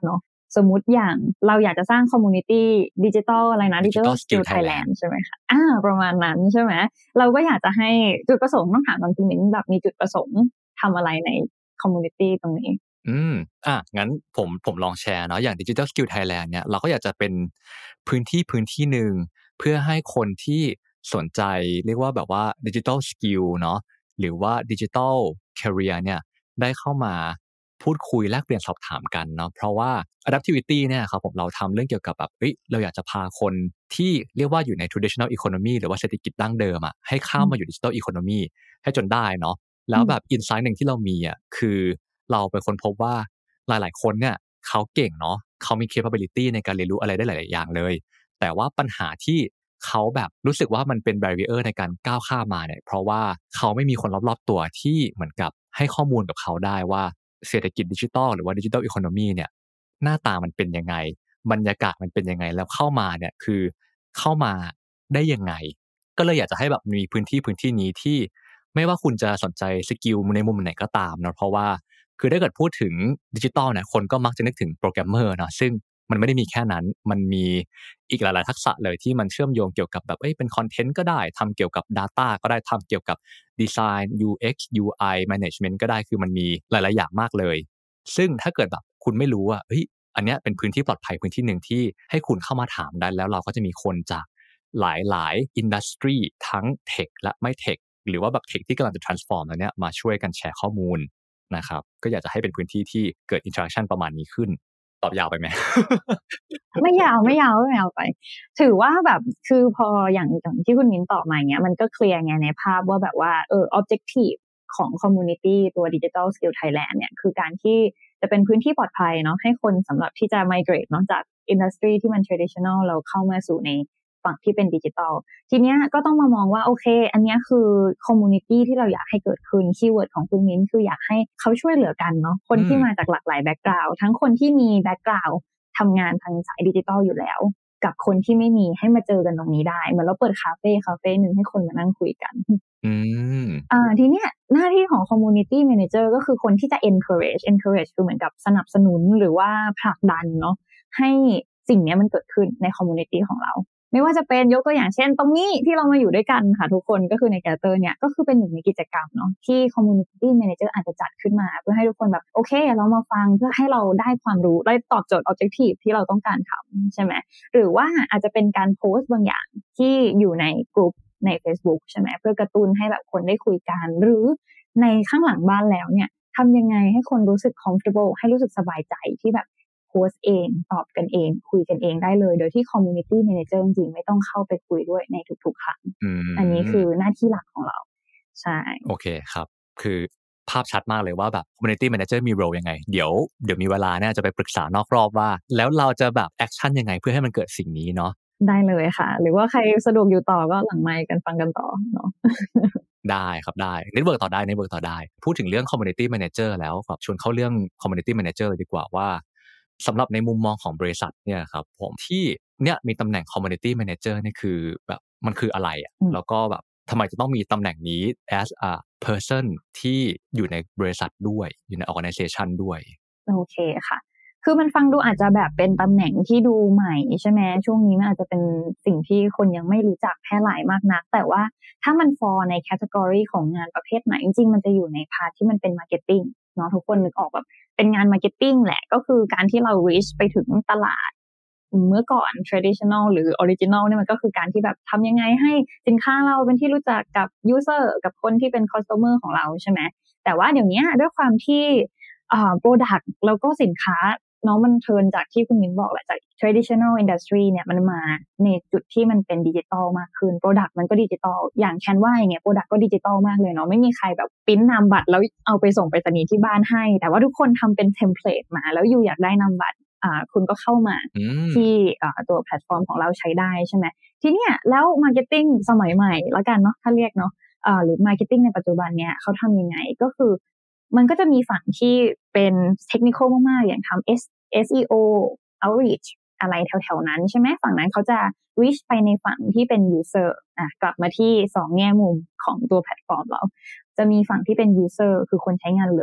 สมมุติอย่างเราอยากจะสร้างคอมมูนิตี้ดิจิทัลอะไรนะ Digital Digital Skill Skill Thailand Thailand ใช่ไหมคะอ่าประมาณนั้นใช่ไหมเราก็อยากจะให้จุดประสงค์ต้องถามคุณมิ้นแบบมีจุดประสงค์ทำอะไรในคอมมูนิตี้ตรงนี้อืมอ่ะงั้นผมผมลองแชร์เนาะอย่าง Digital Skill Thailand เนี่ยเราก็อยากจะเป็นพื้นที่พื้นที่หนึ่งเพื่อให้คนที่สนใจเรียกว่าแบบว่า Digital Skill เนาะหรือว่า Digital Career เนี่ยได้เข้ามาพูดคุยแลกเปลี่ยนสอบถามกันเนาะเพราะว่า Adaptivity เนี่ยครับผมเราทำเรื่องเกี่ยวกับแบบเฮ้ยเราอยากจะพาคนที่เรียกว่าอยู่ใน traditional economy หรือว่าเศรษฐกิจดั้งเดิมอ่ะให้ข้ามมาอยู่ Digital Economy ให้จนได้เนาะแล้วแบบ insight หนึ่งที่เรามีอ่ะคือเราไปค้นพบว่าหลายๆคนเนี่ยเขาเก่งเนาะเขามี capability ในการเรียนรู้อะไรได้หลายๆอย่างเลยแต่ว่าปัญหาที่เขาแบบรู้สึกว่ามันเป็น barrier ในการก้าวข้ามมาเนี่ยเพราะว่าเขาไม่มีคนรอบๆตัวที่เหมือนกับให้ข้อมูลกับเขาได้ว่าเศรษฐกิจดิจิทัลหรือว่า digital economy เนี่ยหน้าตามันเป็นยังไงบรรยากาศมันเป็นยังไงแล้วเข้ามาเนี่ยคือเข้ามาได้ยังไงก็เลยอยากจะให้แบบมีพื้นที่พื้นที่นี้ที่ไม่ว่าคุณจะสนใจสกิลในมุมไหนก็ตามเนาะเพราะว่าคือถ้าเกิดพูดถึงดิจิทัลเนี่ยคนก็มักจะนึกถึงโปรแกรมเมอร์เนาะซึ่งมันไม่ได้มีแค่นั้นมันมีอีกหลายๆทักษะเลยที่มันเชื่อมโยงเกี่ยวกับแบบเอ้ยเป็นคอนเทนต์ก็ได้ทำเกี่ยวกับ data ก็ได้ทำเกี่ยวกับดีไซน์ ยู เอ็กซ์ ยู ไอ management ก็ได้คือมันมีหลายๆอย่างมากเลยซึ่งถ้าเกิดแบบคุณไม่รู้ว่าเฮ้ยอันเนี้ยเป็นพื้นที่ปลอดภัยพื้นที่หนึ่งที่ให้คุณเข้ามาถามได้แล้วเราก็จะมีคนจากหลายๆอินดัสทรีทั้งเทคและไม่เทคหรือว่าแบบเทคที่กำลังจะ transform แล้วเนี่ยมาช่วยกันแชร์ข้อมูลนะครับก็อยากจะให้เป็นพื้นที่ที่เกิด interaction ประมาณนี้ขึ้นตอบยาวไปไหมไม่ยาวไม่ยาวไม่ยาวไปถือว่าแบบคือพออย่างอย่างที่คุณมิ้นตอบมาอย่างเงี้ยมันก็เคลียร์ไงในภาพว่าแบบว่าเออ objective ของ community ตัว Digital Skill Thailand เนี่ยคือการที่จะเป็นพื้นที่ปลอดภัยเนาะให้คนสำหรับที่จะ migrate เนาะจาก industry ที่มัน traditional แล้วเข้ามาสู่ในฝั่งที่เป็นดิจิทัลทีเนี้ยก็ต้องมามองว่าโอเคอันเนี้ยคือ community ที่เราอยากให้เกิดขึ้นคีย์เวิร์ดของคุณมิ้นคืออยากให้เขาช่วยเหลือกันเนาะคนที่มาจากหลากหลาย background ทั้งคนที่มี backgroundทำงานทางสายดิจิทัลอยู่แล้วกับคนที่ไม่มีให้มาเจอกันตรงนี้ได้เหมือนเราเปิดคาเฟ่คาเฟ่หนึ่งให้คนมานั่งคุยกันอืมอ่าทีเนี้ยหน้าที่ของ community manager ก็คือคนที่จะ encourage encourage คือเหมือนกับสนับสนุนหรือว่าผลักดันเนาะให้สิ่งนี้มันเกิดขึ้นใน community ของเราไม่ว่าจะเป็นยกตัวอย่างเช่นตรงนี้ที่เรามาอยู่ด้วยกันค่ะทุกคนก็คือในแกเตอร์เนี่ยก็คือเป็นหนึ่งในกิจกรรมเนาะที่ community manager อาจจะจัดขึ้นมาเพื่อให้ทุกคนแบบโอเคเรามาฟังเพื่อให้เราได้ความรู้ได้ตอบโจทย์ objective ที่เราต้องการทำใช่ไหมหรือว่าอาจจะเป็นการโพสต์บางอย่างที่อยู่ในกลุ่มใน Facebook ใช่ไหมเพื่อกระตุ้นให้แบบคนได้คุยกันหรือในข้างหลังบ้านแล้วเนี่ยทำยังไงให้คนรู้สึก comfortable ให้รู้สึกสบายใจที่แบบโพสต์เองตอบกันเองคุยกันเองได้เลยโดยที่ community manager จริงๆไม่ต้องเข้าไปคุยด้วยในทุกๆครั้ง อันนี้คือหน้าที่หลักของเราใช่โอเคครับคือภาพชัดมากเลยว่าแบบ community manager มี role ยังไงเดี๋ยวเดี๋ยวมีเวลาเนี่ยจะไปปรึกษานอกรอบว่าแล้วเราจะแบบ action ยังไงเพื่อให้มันเกิดสิ่งนี้เนาะได้เลยค่ะหรือว่าใครสะดวกอยู่ต่อก็หลังไมค์กันฟังกันต่อเนาะได้ครับได้เน็ตเวิร์กต่อได้เน็ตเวิร์กต่อได้พูดถึงเรื่อง community manager แล้วแบบชวนเข้าเรื่อง community manager เลยดีกว่าว่าสำหรับในมุมมองของบริษัทเนี่ยครับผมที่เนี่ยมีตำแหน่ง community manager นี่คือแบบมันคืออะไรอ่ะแล้วก็แบบทำไมจะต้องมีตำแหน่งนี้ as a person ที่อยู่ในบริษัทด้วยอยู่ใน organization ด้วยโอเคค่ะคือมันฟังดูอาจจะแบบเป็นตำแหน่งที่ดูใหม่ใช่ไหมช่วงนี้มันอาจจะเป็นสิ่งที่คนยังไม่รู้จักแพร่หลายมากนักแต่ว่าถ้ามัน fall ใน category ของงานประเภทไหนจริงๆมันจะอยู่ในพาร์ทที่มันเป็น marketing เนาะทุกคนนึกออกแบบเป็นงาน marketing แหละก็คือการที่เรา reach ไปถึงตลาดเมื่อก่อน traditional หรือ original เนี่ยมันก็คือการที่แบบทำยังไงให้สินค้าเราเป็นที่รู้จักกับ user กับคนที่เป็น customer ของเราใช่ไหมแต่ว่าเดี๋ยวนี้ด้วยความที่อ่า product แล้วก็สินค้าเนาะมันเทิร์นจากที่คุณมิ้นบอกแหละจาก traditional industry เนี่ยมันมาในจุดที่มันเป็นดิจิตอลมากขึ้น product มันก็ดิจิตอลอย่าง Canva อย่างเงี้ย product ก็ดิจิตอลมากเลยเนาะไม่มีใครแบบปริ้นนามบัตรแล้วเอาไปส่งไปรษณีย์ที่บ้านให้แต่ว่าทุกคนทำเป็นเทมเพลตมาแล้วอยู่อยากได้นามบัตรอ่าคุณก็เข้ามาที่อ่าตัวแพลตฟอร์มของเราใช้ได้ใช่ไหมทีเนี้ยแล้ว marketing สมัยใหม่แล้วกันเนาะถ้าเรียกเนาะอ่าหรือ marketing ในปัจจุบันเนี่ยเขาทำยังไงก็คือมันก็จะมีฝั่งที่เป็นเทคนิคอลมากๆอย่างทำ เอส อี โอ outreach อะไรแถวๆนั้นใช่ไหมฝั่งนั้นเขาจะ reach ไปในฝั่งที่เป็น user อ่ะกลับมาที่สองแง่มุมของตัวแพลตฟอร์มเราจะมีฝั่งที่เป็น user คือคนใช้งานเลย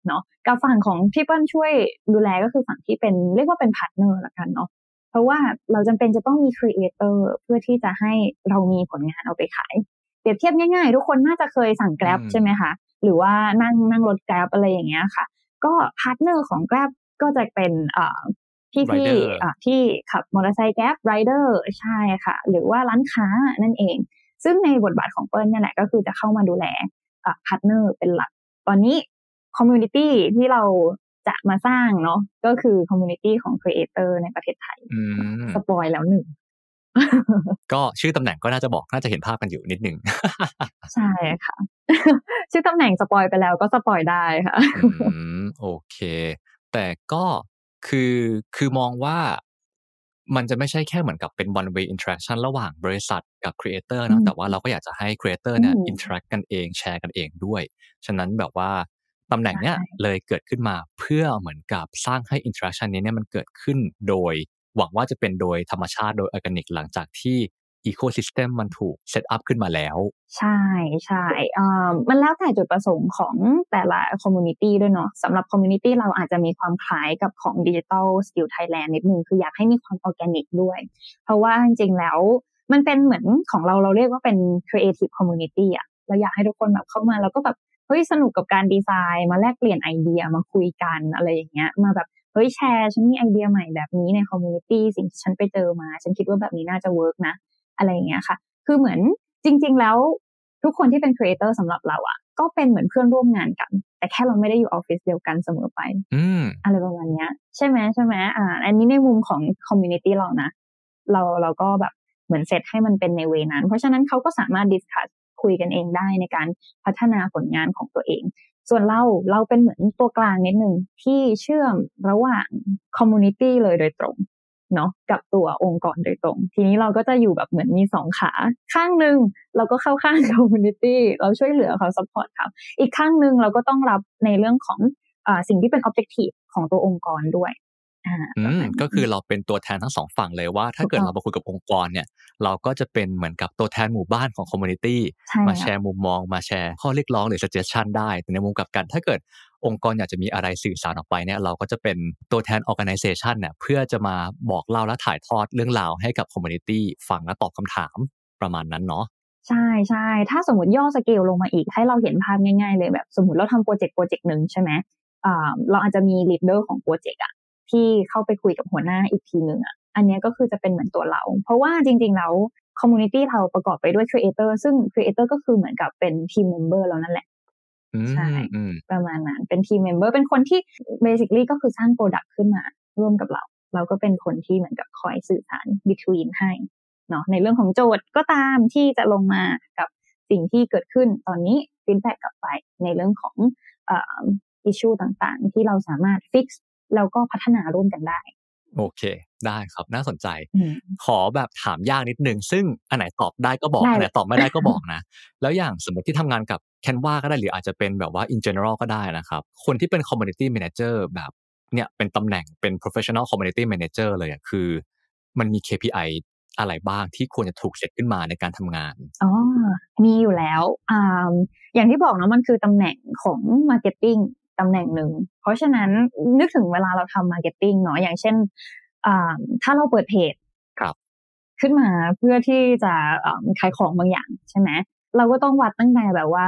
เนาะกับฝั่งของที่เปิ้ลช่วยดูแลก็คือฝั่งที่เป็นเรียกว่าเป็นพาร์ทเนอร์ละกันเนาะเพราะว่าเราจำเป็นจะต้องมีครีเอเตอร์เพื่อที่จะให้เรามีผลงานเอาไปขายเปรียบเทียบง่ายๆทุกคนน่าจะเคยสั่ง Grab ใช่ไหมคะหรือว่านั่งนั่งรถ Grab อะไรอย่างเงี้ยค่ะก็พาร์ทเนอร์ของ Grab ก็จะเป็นเอ่อพี่ที่อ่ะที่ขับมอเตอร์ไซค์ Grab Rider ใช่ค่ะหรือว่าร้านค้านั่นเองซึ่งในบทบาทของเปิ้ลเนี่ยแหละก็คือจะเข้ามาดูแลอ่ะพาร์ทเนอร์เป็นหลักตอนนี้คอมมูนิตี้ที่เราจะมาสร้างเนาะก็คือคอมมูนิตี้ของครีเอเตอร์ในประเทศไทยสปอยแล้วหนึ่งก็ชื่อตำแหน่งก็น่าจะบอกน่าจะเห็นภาพกันอยู่นิดนึงใช่ค่ะ ชื่อตำแหน่งสปอยไปแล้วก็สปอยได้ค่ะอืมโอเคแต่ก็คือคือมองว่ามันจะไม่ใช่แค่เหมือนกับเป็น one way interaction ระหว่างบริษัทกับ creator นะแต่ว่าเราก็อยากจะให้ creator เนี่ย interact กันเองแชร์กันเองด้วยฉะนั้นแบบว่าตำแหน่งเนี้ยเลยเกิดขึ้นมาเพื่อเหมือนกับสร้างให้ interaction นี้เนี่ยมันเกิดขึ้นโดยหวังว่าจะเป็นโดยธรรมชาติโดยออร์แกนิกหลังจากที่ecosystem มันถูก set up ขึ้นมาแล้วใช่ใช่เอ่อมันแล้วแต่จุดประสงค์ของแต่ละ community ด้วยเนาะสำหรับ community เราอาจจะมีความคล้ายกับของ Digital Skill Thailand นิดนึงคืออยากให้มีความออร์แกนิกด้วยเพราะว่าจริงๆแล้วมันเป็นเหมือนของเราเราเรียกว่าเป็น creative community อะเราอยากให้ทุกคนแบบเข้ามาแล้วก็แบบเฮ้ยสนุกกับการดีไซน์มาแลกเปลี่ยนไอเดียมาคุยกันอะไรอย่างเงี้ยมาแบบเฮ้ยแชร์ฉันมีไอเดียใหม่แบบนี้ใน community สิ่งที่ฉันไปเจอมาฉันคิดว่าแบบนี้น่าจะเวิร์กนะอะไรอย่างเงี้ยค่ะคือเหมือนจริงๆแล้วทุกคนที่เป็นครีเอเตอร์สำหรับเราอ่ะก็เป็นเหมือนเพื่อนร่วมงานกันแต่แค่เราไม่ได้อยู่ออฟฟิศเดียวกันเสมอไปอะไรประมาณนี้ใช่ไหมใช่ไหมอ่าอันนี้ในมุมของคอมมูนิตี้เรานะเราเราก็แบบเหมือนเซตให้มันเป็นในเวนั้นเพราะฉะนั้นเขาก็สามารถดิสคัสคุยกันเองได้ในการพัฒนาผลงานของตัวเองส่วนเราเราเป็นเหมือนตัวกลางนิดนึงที่เชื่อมระหว่างคอมมูนิตี้เลยโดยตรงเนาะกับตัวองค์กรโดยตรงทีนี้เราก็จะอยู่แบบเหมือนมีสองขาข้างนึงเราก็เข้าข้างคอมมูนิตี้เราช่วยเหลือเขาซัพพอร์ตเขาอีกข้างนึงเราก็ต้องรับในเรื่องของอ่าสิ่งที่เป็นออบเจกตีฟของตัวองค์กรด้วยอ่าก็คือเราเป็นตัวแทนทั้งสองฝั่งเลยว่าถ้าเกิดเรามาคุยกับองค์กรเนี่ยเราก็จะเป็นเหมือนกับตัวแทนหมู่บ้านของคอมมูนิตี้มาแชร์มุมมองมาแชร์ข้อเรียกร้องหรือ suggestion ได้แต่ในมุมกลับกันถ้าเกิดองค์กรอยากจะมีอะไรสื่อสารออกไปเนี่ยเราก็จะเป็นตัวแทน organization เนี่ยเพื่อจะมาบอกเล่าและถ่ายทอดเรื่องราวให้กับ community ฟังและตอบคำถามประมาณนั้นเนาะใช่ใช่ถ้าสมมติย่อสเกลลงมาอีกให้เราเห็นภาพง่ายๆเลยแบบสมมติเราทำโปรเจกต์โปรเจกต์หนึ่งใช่ไหมอ่าเราอาจจะมี leader ของโปรเจกต์อะที่เข้าไปคุยกับหัวหน้าอีกทีนึงอะอันนี้ก็คือจะเป็นเหมือนตัวเราเพราะว่าจริงๆแล้วคอมมูนิตี้เราประกอบไปด้วย creator ซึ่ง creator ก็คือเหมือนกับเป็น team member แล้วนั่นแหละใช่ประมาณนั้นเป็น team member เป็นคนที่ basically ก็คือสร้าง product ขึ้นมาร่วมกับเราเราก็เป็นคนที่เหมือนกับคอยสื่อสาร between ให้เนาะในเรื่องของโจทย์ก็ตามที่จะลงมากับสิ่งที่เกิดขึ้นตอนนี้ feedback กลับไปในเรื่องของเอ่อ issue ต่างๆที่เราสามารถ fix แล้วก็พัฒนาร่วมกันได้โอเคได้ครับน่าสนใจขอแบบถามยากนิดนึงซึ่งอันไหนตอบได้ก็บอกอันไหนตอบไม่ได้ก็บอกนะแล้วอย่างสมมติที่ทำงานกับ Canva ก็ได้หรืออาจจะเป็นแบบว่า in general ก็ได้นะครับคนที่เป็น community manager แบบเนี่ยเป็นตำแหน่งเป็น professional community manager เลยอ่ะคือมันมี เค พี ไอ อะไรบ้างที่ควรจะถูกเซตขึ้นมาในการทำงานอ๋อมีอยู่แล้วอ่าอย่างที่บอกนะมันคือตำแหน่งของ marketingตำแหน่งหนึ่งเพราะฉะนั้นนึกถึงเวลาเราทำมาร์เก็ตติ้งเนาะอย่างเช่นถ้าเราเปิดเพจขึ้นมาเพื่อที่จะขายของบางอย่างใช่ไหมเราก็ต้องวัดตั้งแต่แบบว่า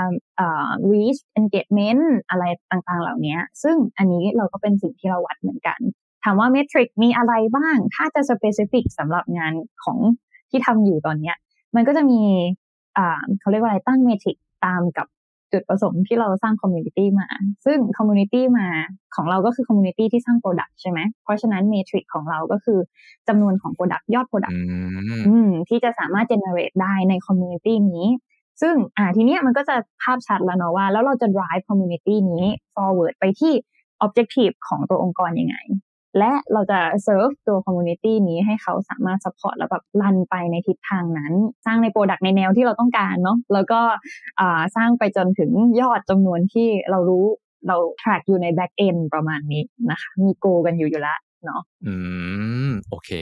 reach engagement อะไรต่างๆเหล่านี้ซึ่งอันนี้เราก็เป็นสิ่งที่เราวัดเหมือนกันถามว่าเมทริกมีอะไรบ้างถ้าจะ specific สำหรับงานของที่ทำอยู่ตอนนี้มันก็จะมีเขาเรียกว่าอะไรตั้งเมทริกตามกับจุดประสงค์ที่เราสร้างคอมมูนิตี้มาซึ่งคอมมูนิตี้มาของเราก็คือคอมมูนิตี้ที่สร้างโปรดักต์ใช่ไหมเพราะฉะนั้นเมทริกของเราก็คือจำนวนของโปรดักต์ยอดโปรดักต์ที่จะสามารถ generate ได้ในคอมมูนิตี้นี้ซึ่งอ่าทีเนี้ยมันก็จะภาพชัดแล้วเนาะว่าแล้วเราจะ drive community นี้ forward ไปที่ objective ของตัวองค์กรยังไงและเราจะ serve ตัว community นี้ให้เขาสามารถ support แล้วแบบรันไปในทิศทางนั้นสร้างใน product ในแนวที่เราต้องการเนาะแล้วก็อ่าสร้างไปจนถึงยอดจำนวนที่เรารู้เรา track อยู่ใน back end ประมาณนี้นะคะมี goal กันอยู่อยู่แล้วเนาะอืมโอเค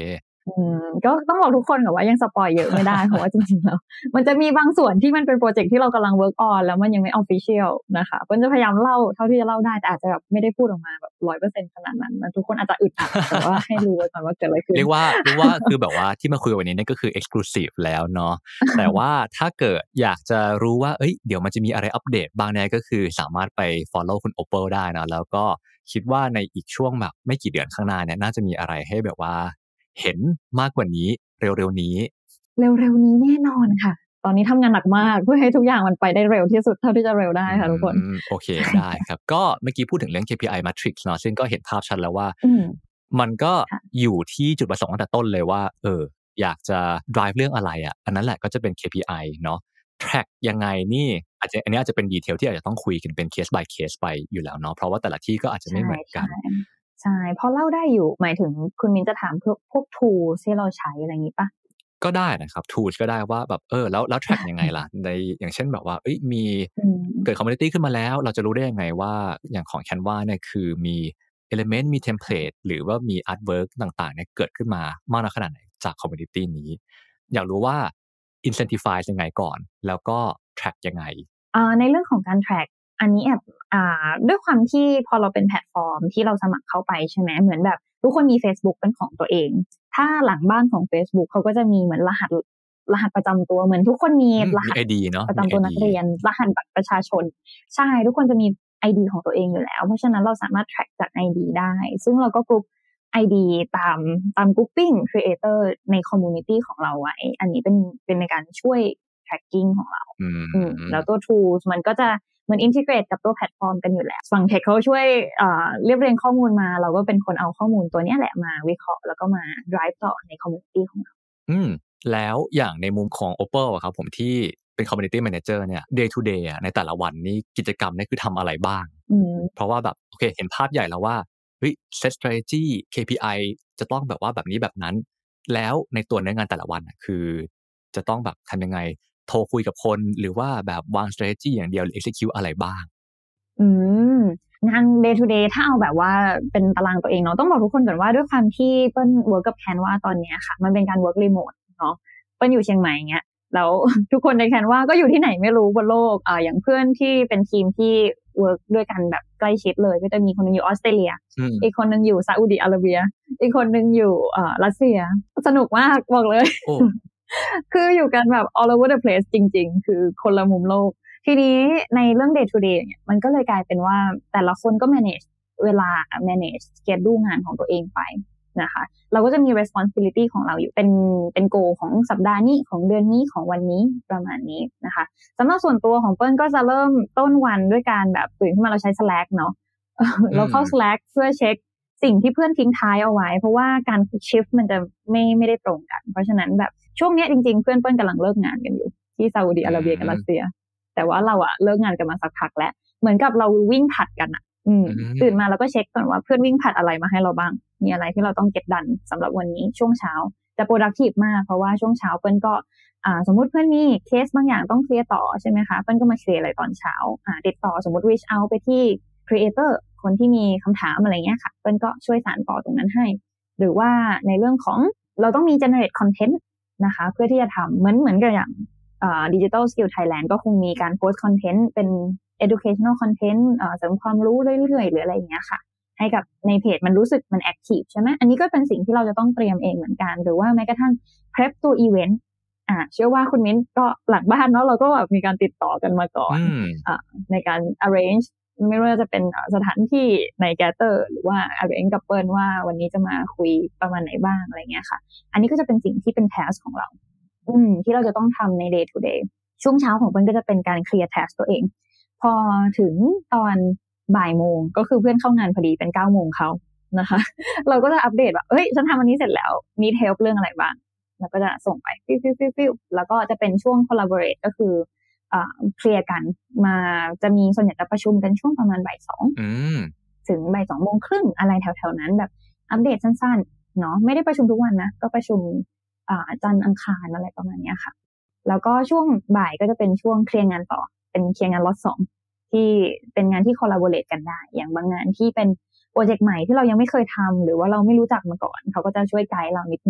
อืมก็ต้องบอกทุกคนก่อนว่ายังสปอยเยอะไม่ได้ เพราะว่าจริงๆแล้วมันจะมีบางส่วนที่มันเป็นโปรเจกต์ที่เรากำลัง work on แล้วมันยังไม่ official นะคะเปิ้ลจะพยายามเล่าเท่าที่จะเล่าได้แต่อาจจะแบบไม่ได้พูดออกมาแบบ ร้อยเปอร์เซ็นต์ ขนาดนั้นทุกคนอาจจะอึดอัดแต่ว่าให้รู้ไว้ก่อนว่าเกิดอะไรขึ้นเรียกว่าเรียกว่าคือแบบว่าที่มาคุยวันนี้เนี่ยก็คือ exclusive แล้วเนาะ แต่ว่าถ้าเกิดอยากจะรู้ว่าเอ้ยเดี๋ยวมันจะมีอะไรอัปเดตบ้างเนี่ยก็คือสามารถไป follow คุณ Opal ได้นะแล้วก็คิดว่าในอีกช่วงแบบไม่กี่เดือนข้างหน้าเนี่ยน่าจะมีอะไรให้แบบว่าเห็นมากกว่านี้เร็วๆนี้เร็วๆนี้แน่นอนค่ะตอนนี้ทำงานหนักมากเพื่อให้ทุกอย่างมันไปได้เร็วที่สุดเท่าที่จะเร็วได้ค่ะทุกคนโอเคได้ครับก็เมื่อกี้พูดถึงเรื่อง เค พี ไอ Matrix เนาะซึ่งก็เห็นภาพชัดแล้วว่ามันก็อยู่ที่จุดประสงค์ตั้งแต่ต้นเลยว่าเอออยากจะ drive เรื่องอะไรอ่ะอันนั้นแหละก็จะเป็น เค พี ไอ เนาะ track ยังไงนี่อาจจะอันนี้อาจจะเป็นดีเทลที่อาจจะต้องคุยกันเป็น case by case ไปอยู่แล้วเนาะเพราะว่าแต่ละที่ก็อาจจะไม่เหมือนกันใช่พอเล่าได้อยู่หมายถึงคุณมินจะถามพวกพวก tools ที่เราใช้อะไรอย่างนี้ปะก็ได้นะครับ tools ก็ได้ว่าแบบเออแล้วแล้ว track ยังไงล่ะในอย่างเช่นแบบว่าเอ้ยมีเกิด community ขึ้นมาแล้วเราจะรู้ได้ยังไงว่าอย่างของ Canva เนี่ยคือมี element มี template หรือว่ามี artwork ต่างๆเนี่ยเกิดขึ้นมามากน้อยขนาดไหนจาก community นี้อยากรู้ว่า incentivize ยังไงก่อนแล้วก็ track ยังไงอ่าในเรื่องของการ track อันนี้แอบอ่าด้วยความที่พอเราเป็นแพลตฟอร์มที่เราสมัครเข้าไปใช่ไหมเหมือนแบบทุกคนมี Facebook เป็นของตัวเองถ้าหลังบ้านของ Facebook เขาก็จะมีเหมือนรหัสรหัสประจำตัวเหมือนทุกคนมีรหัสไอ ดี เนาะประจำตัวนักเรียนรหัสบัตรประชาชนใช่ทุกคนจะมี ไอ ดี ของตัวเองอยู่แล้วเพราะฉะนั้นเราสามารถ track จาก ไอ ดี ได้ซึ่งเราก็กรุ๊ป ไอ ดี ตามตาม grouping creator ใน community ของเราไว้อันนี้เป็นเป็นในการช่วย tracking ของเราอืมแล้วตัว tools มันก็จะเหมือน integrate กับตัวแพลตฟอร์มกันอยู่แล้วฝั่ง tech เขาช่วยเอ่อเรียบเรียงข้อมูลมาเราก็เป็นคนเอาข้อมูลตัวนี้แหละมาวิเคราะห์แล้วก็มา drive ต่อใน community ของเราอืมแล้วอย่างในมุมของ Opal อะครับผมที่เป็น community manager เนี่ย day to day อ่ะในแต่ละวันนี่กิจกรรมนี่คือทำอะไรบ้างเพราะว่าแบบโอเคเห็นภาพใหญ่แล้วว่าเฮ้ย set strategy เค พี ไอ จะต้องแบบว่าแบบนี้แบบนั้นแล้วในตัวเนื้องานแต่ละวันอ่ะคือจะต้องแบบทำยังไงโทรคุยกับคนหรือว่าแบบวาง strategy อย่างเดียวหรือ execute อะไรบ้างอืมงาน day to day ถ้าเอาแบบว่าเป็นตารางตัวเองเนาะต้องบอกทุกคนก่อนว่าด้วยความที่เปิ้ล work กับ Canva ตอนนี้ค่ะมันเป็นการ work remote เนาะเปิ้ลอยู่เชียงใหม่เงี้ยแล้วทุกคนใน Canva ก็อยู่ที่ไหนไม่รู้บนโลกอ่าอย่างเพื่อนที่เป็นทีมที่ work ด้วยกันแบบใกล้ชิดเลยก็จะมีคนนึงอยู่ออสเตรเลียอีกคนนึงอยู่ซาอุดิอาระเบียอีกคนนึงอยู่อ่ารัสเซียสนุกมากบอกเลยคืออยู่กันแบบ all over the place จริงๆคือคนละมุมโลกทีนี้ในเรื่อง day to day เนี่ยมันก็เลยกลายเป็นว่าแต่ละคนก็ manage เวลา manage schedule งานของตัวเองไปนะคะเราก็จะมี responsibility ของเราอยู่เป็นเป็น goal ของสัปดาห์นี้ของเดือนนี้ของวันนี้ประมาณนี้นะคะสำหรับส่วนตัวของเปิ้ลก็จะเริ่มต้นวันด้วยการแบบตื่นขึ้นมาเราใช้ Slack เนาะเราเข้า Slack เพื่อเช็คสิ่งที่เพื่อนทิ้งท้ายเอาไว้เพราะว่าการ shift มันจะไม่ไม่ได้ตรงกันเพราะฉะนั้นแบบช่วงนี้จริงๆเพื่อนเปิ้ลกำลังเลิกงานกันอยู่ที่ซาอุดิอาระเบียกับรัสเซียแต่ว่าเราอะเลิกงานกันมาสักพักแล้วเหมือนกับเราวิ่งผัดกันอะอืมตื่นมาแล้วก็เช็คก่อนว่าเพื่อนวิ่งผัดอะไรมาให้เราบ้างมีอะไรที่เราต้องเก็ตดันสำหรับวันนี้ช่วงเช้าจะ productive มากเพราะว่าช่วงเช้าเพื่อนก็อ่าสมมุติเพื่อนมีเคสบางอย่างต้องเคลียร์ต่อใช่ไหมคะเพื่อนก็มาเคลียร์อะไรตอนเช้าอ่าติดต่อสมมติ reach out ไปที่ creator คนที่มีคำถามอะไรเงี้ยค่ะเพื่อนก็ช่วยสานต่อตรงนั้นให้หรือว่าในเรื่องของเราต้องมี generate content นะคะเพื่อที่จะทำเหมือนเหมือนกับอย่างDigital Skill Thailand ก็คงมีการโพสต์คอนเทนต์เป็น educational content เสริมความรู้เรื่อยๆหรืออะไรอย่างเงี้ยค่ะให้กับในเพจมันรู้สึกมัน active ใช่ไหมอันนี้ก็เป็นสิ่งที่เราจะต้องเตรียมเองเหมือนกันหรือว่าแม้กระทั่ง prep ตัว event อ่าเชื่อว่าคุณมิ้นก็หลังบ้านเนาะเราก็แบบมีการติดต่อกันมาก่อนอ่าในการ arrange ไม่ว่าจะเป็นสถานที่ใน Gather หรือว่า arrange กับเปิ้ลว่าวันนี้จะมาคุยประมาณไหนบ้างอะไรเงี้ยค่ะอันนี้ก็จะเป็นสิ่งที่เป็น task ของเราอืมที่เราจะต้องทำใน day to day ช่วงเช้าของเพื่อนก็จะเป็นการเคลียร์ task ตัวเองพอถึงตอนบ่ายโมงก็คือเพื่อนเข้างานพอดีเป็นเก้าโมงเขานะคะเราก็จะอัปเดตว่าเฮ้ยฉันทำอันนี้เสร็จแล้วมี help เรื่องอะไรบ้างแล้วก็จะส่งไปฟิวฟิวฟิวฟิวแล้วก็จะเป็นช่วง collaborate ก็คืออ่าเคลียร์กันมาจะมีส่วนใหญ่จะประชุมกันช่วงประมาณบ่ายสองถึงบ่ายสองโมงครึ่งอะไรแถวๆนั้นแบบอัปเดตสั้นๆเนาะไม่ได้ประชุมทุกวันนะก็ประชุมอ่าจันทร์อังคารอะไรประมาณนี้ค่ะแล้วก็ช่วงบ่ายก็จะเป็นช่วงเคลียร์งานต่อเป็นเคลียร์งานล็อตสองที่เป็นงานที่คอลลาโบเรทกันได้อย่างบางงานที่เป็นโปรเจกต์ใหม่ที่เรายังไม่เคยทำหรือว่าเราไม่รู้จักมาก่อนเขาก็จะช่วยไกด์เรานิดหนึ่ง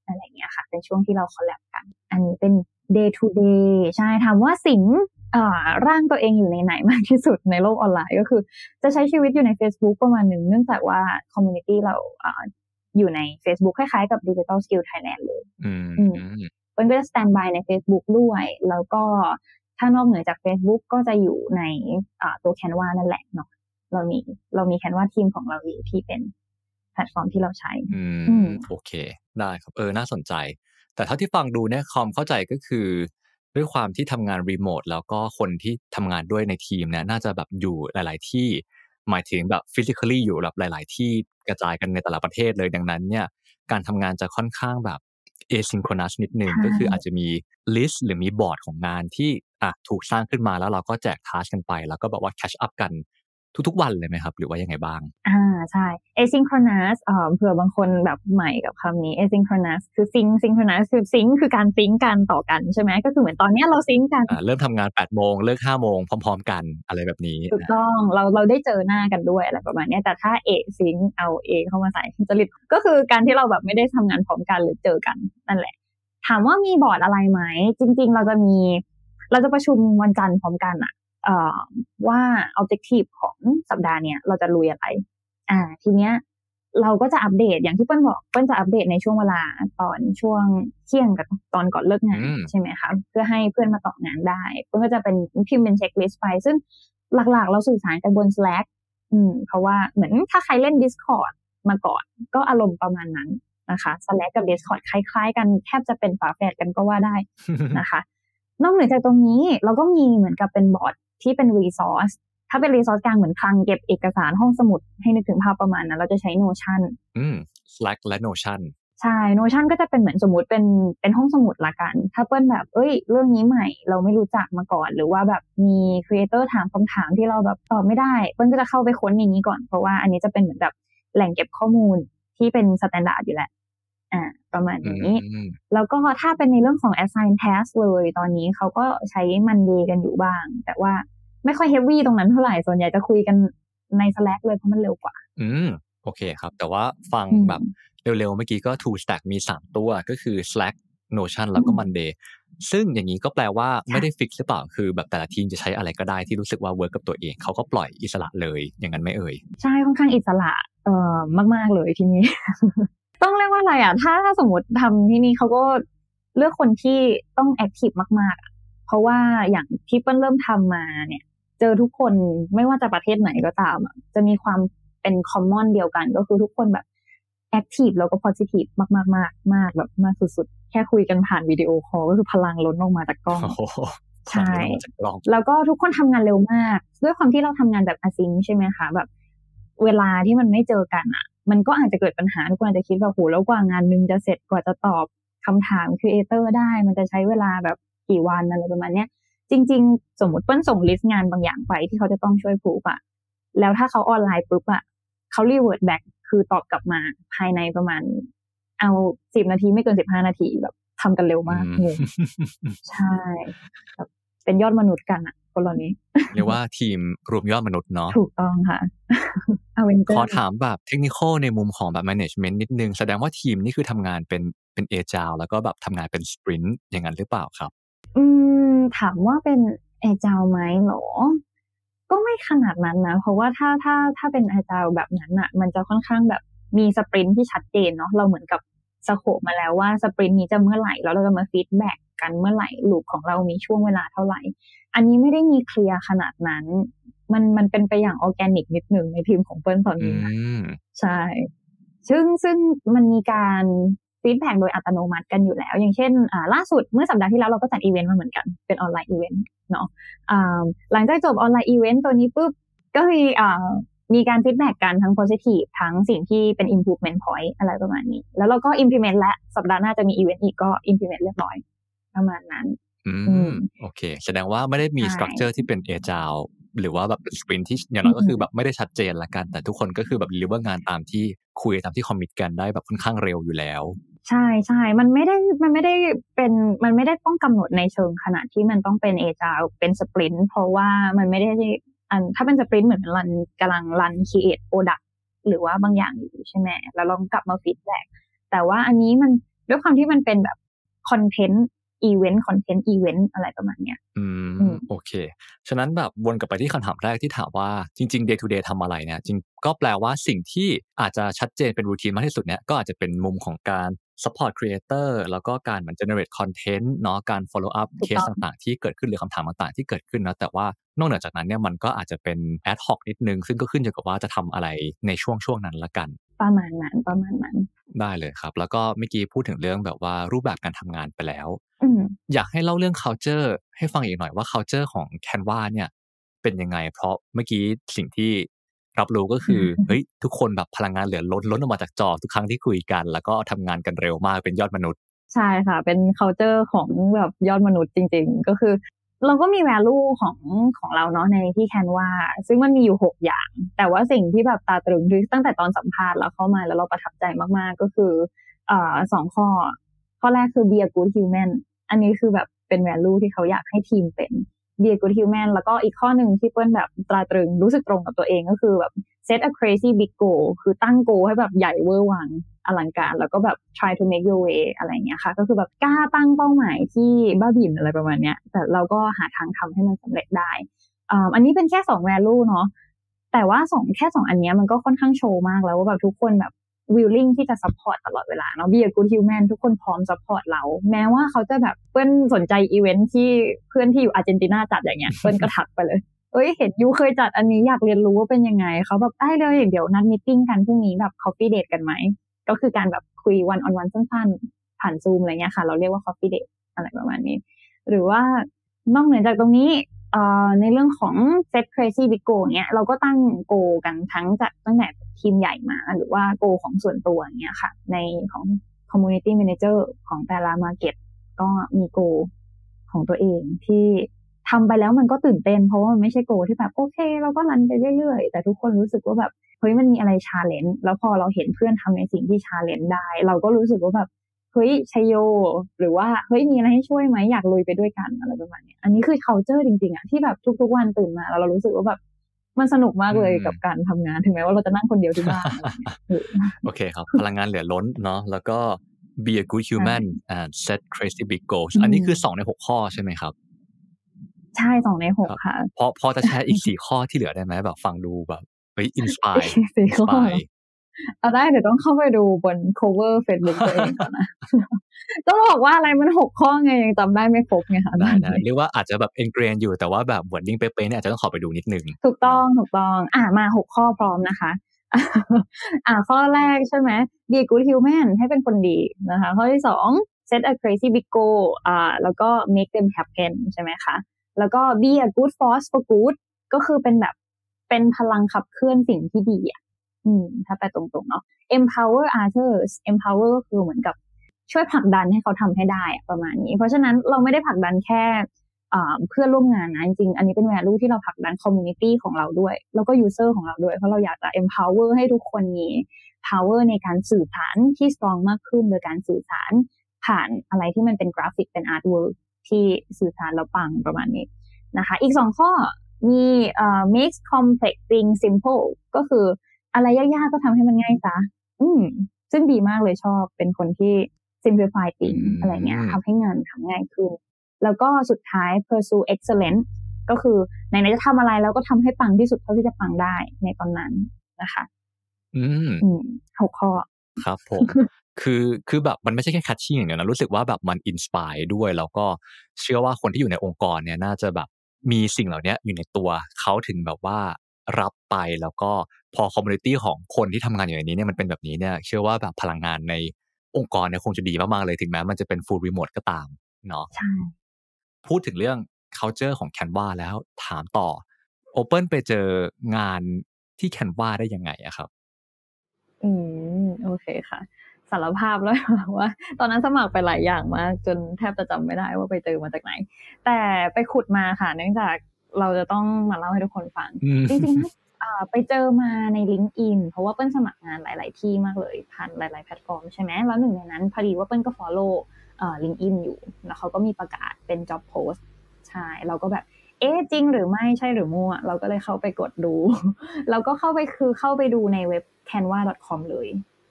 อะไรอย่างเงี้ยค่ะเป็นช่วงที่เราคอลแลบกันอันนี้เป็น day to day ใช่ถามว่าสิงอ่าร่างตัวเองอยู่ในไหนมากที่สุดในโลกออนไลน์ก็คือจะใช้ชีวิตอยู่ใน Facebook ประมาณหนึ่งเนื่องจากว่าคอมมูนิตี้เราอ่าอยู่ใน Facebook คล้ายๆกับ Digital Skill Thailand เลยอืมเปิ้ลก็จะ stand by ใน Facebook ด้วยแล้วก็ถ้านอกเหนือจาก Facebook ก็จะอยู่ในอ่าตัว Canva นั่นแหละเนาะเรามีเรามี Canva ทีมของเราอยู่ที่เป็นแพลตฟอร์มที่เราใช้อืมโอเคได้ครับเออน่าสนใจแต่เท่าที่ฟังดูเนี่ยความเข้าใจก็คือด้วยความที่ทำงานรีโมทแล้วก็คนที่ทำงานด้วยในทีมเนี่ยน่าจะแบบอยู่หลายๆที่หมายถึงแบบ physically อยู่แบบหลายๆที่กระจายกันในแต่ละประเทศเลยดังนั้นเนี่ยการทำงานจะค่อนข้างแบบ asynchronous นิดนึงก็คืออาจจะมี list หรือมีบอร์ดของงานที่อ่ะถูกสร้างขึ้นมาแล้วเราก็แจก task กันไปแล้วก็แบบว่า catch up กันทุกๆวันเลยไหมครับหรือว่ายังไงบ้างอ่าใช่ asynchronous เอ่อเผื่อบางคนแบบใหม่กับคำนี้ asynchronous คือ sync synchronous คือ sync คือการซิงค์กันต่อกันใช่ไหมก็คือเหมือนตอนนี้เราซิงค์กันอ่าเริ่มทำงานแปดโมงเลิกห้าโมงพร้อมๆกันอะไรแบบนี้ถูกต้องเราเราได้เจอหน้ากันด้วยอะไรประมาณนี้แต่ถ้า a sync เอา a เข้ามาใส่จริตก็คือการที่เราแบบไม่ได้ทำงานพร้อมกันหรือเจอกันนั่นแหละถามว่ามีบอร์ดอะไรไหมจริงๆเราจะมีเราจะประชุมวันจันทร์พร้อมกันอะเอ่อว่า objective ของสัปดาห์เนี้ยเราจะลุยอะไรอ่าทีเนี้ยเราก็จะอัปเดตอย่างที่เปิ้ลบอกเปิ้ลจะอัปเดตในช่วงเวลาตอนช่วงเที่ยงกับตอนก่อนเลิกงานใช่ไหมคะเพื่อให้เพื่อนมาต่องานได้เปิ้ลก็จะเป็นพิมพ์เป็นเช็คลิสต์ไปซึ่งหลักๆเราสื่อสารกันบน Slack อืมเพราะว่าเหมือนถ้าใครเล่น Discord มาก่อนก็อารมณ์ประมาณนั้นนะคะ Slack กับ Discord คล้ายๆกันแทบจะเป็นฝาแฝดกันก็ว่าได้นะคะนอกเหนือจากตรงนี้เราก็มีเหมือนกับเป็นบอร์ดที่เป็น resource ถ้าเป็น resource กลางเหมือนคลังเก็บเอกสารห้องสมุดให้นึกถึงภาพประมาณนั้นเราจะใช้ Notion อืม Slack และ Notion ใช่ Notion ก็จะเป็นเหมือนสมมุติเป็นเป็นห้องสมุดละกันถ้าเปิ้ลแบบเอ้ยเรื่องนี้ใหม่เราไม่รู้จักมาก่อนหรือว่าแบบมี creator ถามคำถามที่เราแบบตอบไม่ได้เปิ้ลก็จะเข้าไปค้นอย่างนี้ก่อนเพราะว่าอันนี้จะเป็นเหมือนแบบแหล่งเก็บข้อมูลที่เป็น standard อยู่แล้วอ่าประมาณนี้แล้วก็ถ้าเป็นในเรื่องของ assign task เลยตอนนี้เขาก็ใช้ Monday กันอยู่บ้างแต่ว่าไม่ค่อย heavy ตรงนั้นเท่าไหร่ส่วนใหญ่จะคุยกันใน Slack เลยเพราะมันเร็วกว่าอืมโอเคครับแต่ว่าฟังแบบเร็วๆเมื่อกี้ก็ two stack มีสามตัวก็คือ Slack Notion แล้วก็ Monday ซึ่งอย่างนี้ก็แปลว่าไม่ได้ฟิกหรือเปล่าคือแบบแต่ละทีมจะใช้อะไรก็ได้ที่รู้สึกว่าเวิร์กกับตัวเองเขาก็ปล่อยอิสระเลยอย่างนั้นไม่เอ่ยใช่ค่อนข้างอิสระเอ่อมากๆเลยทีนี้ ต้องเรียกว่าอะไรอ่ะถ้าถ้าสมมติทำที่นี่เขาก็เลือกคนที่ต้องแอคทีฟมากๆเพราะว่าอย่างที่เปิ้ลเริ่มทำมาเนี่ยเจอทุกคนไม่ว่าจะประเทศไหนก็ตามอ่ะจะมีความเป็นคอมมอนเดียวกันก็คือทุกคนแบบแอคทีฟแล้วก็โพสิทีฟมากมากมากมากแบบมากสุดๆแค่คุยกันผ่านวิดีโอคอลก็คือพลังล้นออกมาจากกล้องใช่แล้วก็ทุกคนทำงานเร็วมากด้วยความที่เราทำงานแบบอะซิงค์ใช่ไหมคะแบบเวลาที่มันไม่เจอกันอ่ะมันก็อาจจะเกิดปัญหาทุกคนอาจจะคิดว่าโหแล้วกว่างานนึงจะเสร็จกว่าจะตอบคำถามครีเอเตอร์ได้มันจะใช้เวลาแบบกี่วันอะไรประมาณเนี้ยจริงๆสมมติเปิ้ลส่งลิสต์งานบางอย่างไปที่เขาจะต้องช่วยพูฟอ่ะแล้วถ้าเขาออนไลน์ปุ๊บอ่ะเขารีเวิร์ดแบ็กคือตอบกลับมาภายในประมาณเอาสิบนาทีไม่เกินสิบห้านาทีแบบทำกันเร็วมากเลยใช่แบบเป็นยอดมนุษย์กันอ่ะคนเหล่านี้เรียกว่าทีมรวมยอดมนุษย์เนาะถูกต้องค่ะขอถามแบบเทคนิคในมุมของแบบ management นิดนึงแสดงว่าทีมนี่คือทำงานเป็นเป็น agile แล้วก็แบบทำงานเป็น sprint อย่างนั้นหรือเปล่าครับอืมถามว่าเป็น agile ไหมหรอก็ไม่ขนาดนั้นนะเพราะว่าถ้าถ้าถ้าเป็น agile แบบนั้นอ่ะมันจะค่อนข้างแบบมีสปรินท์ที่ชัดเจนเนาะเราเหมือนกับสโคปมาแล้วว่าสปรินท์นี้จะเมื่อไหร่แล้วเราจะมาฟีดแบ็กกันเมื่อไหร่ลูปของเรามีช่วงเวลาเท่าไหร่อันนี้ไม่ได้มีเคลียร์ขนาดนั้นมันมันเป็นไปอย่างออร์แกนิกนิดหนึ่งในทีมของเปิ้ลตอนนี้นะใช่ซึ่งซึ่งมันมีการฟีดแบ็กโดยอัตโนมัติกันอยู่แล้วอย่างเช่นอ่าล่าสุดเมื่อสัปดาห์ที่แล้วเราก็จัดอีเวนต์มาเหมือนกันเป็นออนไลน์อีเวนต์เนาะอ่าหลังจากจบออนไลน์อีเวนต์ตัวนี้ปุ๊บก็มีอ่ามีการฟีดแบ็กกันทั้ง positive ทั้งสิ่งที่เป็น improvement point อะไรประมาณนี้แล้วเราก็ implement และสัปดาห์หน้าจะมีอีเวนต์อีกก็ implement เรียบร้อยประมาณนั้นอืมโอเคแสดงว่าไม่ได้มี structure ที่เป็น agile หรือว่าแบบเป็น sprint ที่อย่างน้อยก็คือแบบไม่ได้ชัดเจนละกันแต่ทุกคนก็คือแบบ deliver งานตามที่คุยตามที่ commit กันได้แบบค่อนข้างเร็วอยู่แล้วใช่ใช่มันไม่ได้มันไม่ได้เป็นมันไม่ได้ต้องกำหนดในเชิงขนาดที่มันต้องเป็น agile เป็น sprint เพราะว่ามันไม่ได้อันถ้าเป็น sprint เหมือนมันรันกำลังรัน create product หรือว่าบางอย่างอยู่ใช่ไหมแล้วลองกลับมา feedback แต่ว่าอันนี้มันด้วยความที่มันเป็นแบบคอนเทนต์อีเวนต์คอนเทนต์อีเวนต์อะไรประมาณเนี้ยอืมโอเคฉะนั้นแบบวนกลับไปที่คำถามแรกที่ถามว่าจริงๆ day to day ทำอะไรเนี่ยจริงก็แปลว่าสิ่งที่อาจจะชัดเจนเป็นรูทีนมากที่สุดเนี่ยก็อาจจะเป็นมุมของการ support creator แล้วก็การเหมือน generate content เนาะการ follow up เคสต่างๆที่เกิดขึ้นหรือคำถามต่างๆที่เกิดขึ้นนะแต่ว่านอกเหนือจากนั้นเนี่ยมันก็อาจจะเป็น ad hoc นิดนึงซึ่งก็ขึ้นอยู่กับว่าจะทำอะไรในช่วงช่วงนั้นละกันประมาณนั้นประมาณนั้นได้เลยครับแล้วก็เมื่อกี้พูดถึงเรื่องแบบว่ารูปแบบการทำงานไปแล้วอืมอยากให้เล่าเรื่อง culture ให้ฟังอีกหน่อยว่า culture ของ Canva เนี่ยเป็นยังไงเพราะเมื่อกี้สิ่งที่รับรู้ก็คือเฮ้ยทุกคนแบบพลังงานเหลือล้นล้นออกมาจากจอทุกครั้งที่คุยกันแล้วก็ทำงานกันเร็วมากเป็นยอดมนุษย์ใช่ค่ะเป็น culture ของแบบยอดมนุษย์จริงๆก็คือเราก็มี value ของของเราเนาะในที่ Canva ซึ่งมันมีอยู่หกอย่างแต่ว่าสิ่งที่แบบตาตรึงคือตั้งแต่ตอนสัมภาษณ์แล้วเข้ามาแล้วเราประทับใจมากๆก็คือเอ่อสองข้อข้อแรกคือ be a good human อันนี้คือแบบเป็น value ที่เขาอยากให้ทีมเป็น be a good human แล้วก็อีกข้อหนึ่งที่เปิ้ลแบบตราตรึงรู้สึกตรงกับตัวเองก็คือแบบ set a crazy big goal คือตั้ง goal ให้แบบใหญ่เวอร์วังอลังการแล้วก็แบบ try to make your way อะไรอย่างเงี้ยค่ะก็คือแบบกล้าตั้งเป้าหมายที่บ้าบิ่นอะไรประมาณเนี้ยแต่เราก็หาทางทำให้มันสำเร็จได้อันนี้เป็นแค่สอง value เนาะแต่ว่าสองแค่สองอันนี้มันก็ค่อนข้างโชว์มากแล้วว่าแบบทุกคนแบบ willing ที่จะ support ตลอดเวลาเนาะ be a good human ทุกคนพร้อม support เราแม้ว่าเขาจะแบบเปิ้ลสนใจอีเวนท์ที่เพื่อนที่อยู่อาร์เจนตินาจัดอย่างเงี้ยเปิ้ลก็ทักไปเลยเอ้ยเห็นยูเคยจัดอันนี้อยากเรียนรู้ว่าเป็นยังไงเขาแบบได้เลยเดี๋ยวนัดมีตติ้งกันพรุ่งนี้แบบ coffee date กันไหมก็คือการแบบคุย one on one สั้นๆผ่านซูมอะไรเงี้ยค่ะเราเรียกว่า coffee date อะไรประมาณนี้หรือว่านอกเหนือจากตรงนี้ในเรื่องของ set crazy big goal เงี้ยเราก็ตั้ง goal กันทั้งจากตั้งแต่ทีมใหญ่มาหรือว่า goal ของส่วนตัวเงี้ยค่ะในของ community manager ของแต่ละ market ก็มี goal ของตัวเองที่ทำไปแล้วมันก็ตื่นเต้นเพราะว่ามันไม่ใช่โกที่แบบโอเคเราก็รันไปเรื่อยๆแต่ทุกคนรู้สึกว่าแบบเฮ้ยมันมีอะไรชาเลนจ์แล้วพอเราเห็นเพื่อนทำในสิ่งที่ชาเลนจ์ได้เราก็รู้สึกว่าแบบเฮ้ยชัยโยหรือว่าเฮ้ยมีอะไรให้ช่วยไหมอยากลุยไปด้วยกันอะไรประมาณนี้อันนี้คือ culture จริงๆอะที่แบบทุกๆวันตื่นมาแล้วเรารู้สึกว่าแบบมันสนุกมากเลยกับการทำงานถึงแม้ว่าเราจะนั่งคนเดียวที่บ้านโอเคครับพลังงานเหลือล้นเนาะแล้วก็ be a good human and set crazy big goals อันนี้คือสองในหกข้อใช่ไหมครับใช่สองในหกค่ะพอพอจะแชร์อีกสี่ข้อที่เหลือได้ไหมแบบฟังดูแบบเฮ้ยอินสไปร์อินสไปร์เอาได้เดี๋ยวต้องเข้าไปดูบน cover Facebook ตัวเองก่อนนะต้องบอกว่าอะไรมันหกข้อไงยังจำได้ไม่ครบไงค่ะได้ได้เรียกว่าอาจจะแบบเอนเกรนอยู่แต่ว่าแบบวอร์ดดิ้งเป๊ะๆเนี่ยอาจจะต้องขอไปดูนิดนึงถูกต้องถูกต้องอ่ะมาหกข้อพร้อมนะคะอ่ะข้อแรกใช่ไหม be a good human ให้เป็นคนดีนะคะข้อที่สอง set a crazy big goal อ่าแล้วก็ make them happen ใช่ไหมคะแล้วก็ be a good force for good ก็คือเป็นแบบเป็นพลังขับเคลื่อนสิ่งที่ดีอ่ะอืมถ้าไปตรงๆเนาะ empower others empower ก็คือเหมือนกับช่วยผลักดันให้เขาทำให้ได้ประมาณนี้เพราะฉะนั้นเราไม่ได้ผลักดันแค่เพื่อนร่วมงานนะจริงๆอันนี้เป็น value ที่เราผลักดัน community ของเราด้วยแล้วก็ user ของเราด้วยเพราะเราอยากจะ empower ให้ทุกคนมี power ในการสื่อสารที่ strong มากขึ้นโดยการสื่อสารผ่านอะไรที่มันเป็นกราฟิกเป็น artwork ที่สื่อสารแล้วปังประมาณนี้นะคะอีกสองข้อมีเอ่อ makes complex things simple ก็คืออะไรยากๆก็ทำให้มันง่ายซะอืมซึ่งดีมากเลยชอบเป็นคนที่ simplify things อะไรเงี้ยทำให้งานทำง่ายขึ้นแล้วก็สุดท้าย pursue excellence ก็คือไหนๆจะทำอะไรแล้วก็ทำให้ปังที่สุดเท่าที่จะปังได้ในตอนนั้นนะคะอืมหกข้อครับผม คือคือแบบมันไม่ใช่แค่คัทชี่อย่างเดียวนะรู้สึกว่าแบบมันอินสไปร์ด้วยแล้วก็เชื่อว่าคนที่อยู่ในองค์กรเนี่ยน่าจะแบบมีสิ่งเหล่านี้อยู่ในตัวเขาถึงแบบว่ารับไปแล้วก็พอคอมมูนิตี้ของคนที่ทำงานอยู่ในนี้เนี่ยมันเป็นแบบนี้เนี่ยเชื่อว่าแบบพลังงานในองค์กรเนี่ยคงจะดีมากๆเลยถึงแม้มันจะเป็น full remote ก็ตามเนาะใช่พูดถึงเรื่อง culture ของ Canva แล้วถามต่อ Open ไปเจองานที่ Canva ได้ยังไงอะครับอืมโอเคค่ะสารภาพแล้วว่าตอนนั้นสมัครไปหลายอย่างมากจนแทบจะจำไม่ได้ว่าไปเจอมาจากไหนแต่ไปขุดมาค่ะเนื่องจากเราจะต้องมาเล่าให้ทุกคนฟังจริงๆอ่าไปเจอมาใน LinkedIn เพราะว่าเปิ้ลสมัครงานหลายๆที่มากเลยผ่านหลายๆแพลตฟอร์มใช่ไหมแล้วหนึ่งในนั้นพอดีว่าเปิ้ลก็ follow เอ่อ LinkedIn อยู่แล้วเขาก็มีประกาศเป็น job post ใช่เราก็แบบเอ๊ะจริงหรือไม่ใช่หรือมั่วเราก็เลยเข้าไปกดดูแล้วก็เข้าไปคือเข้าไปดูในเว็บ canva ดอท คอม เลย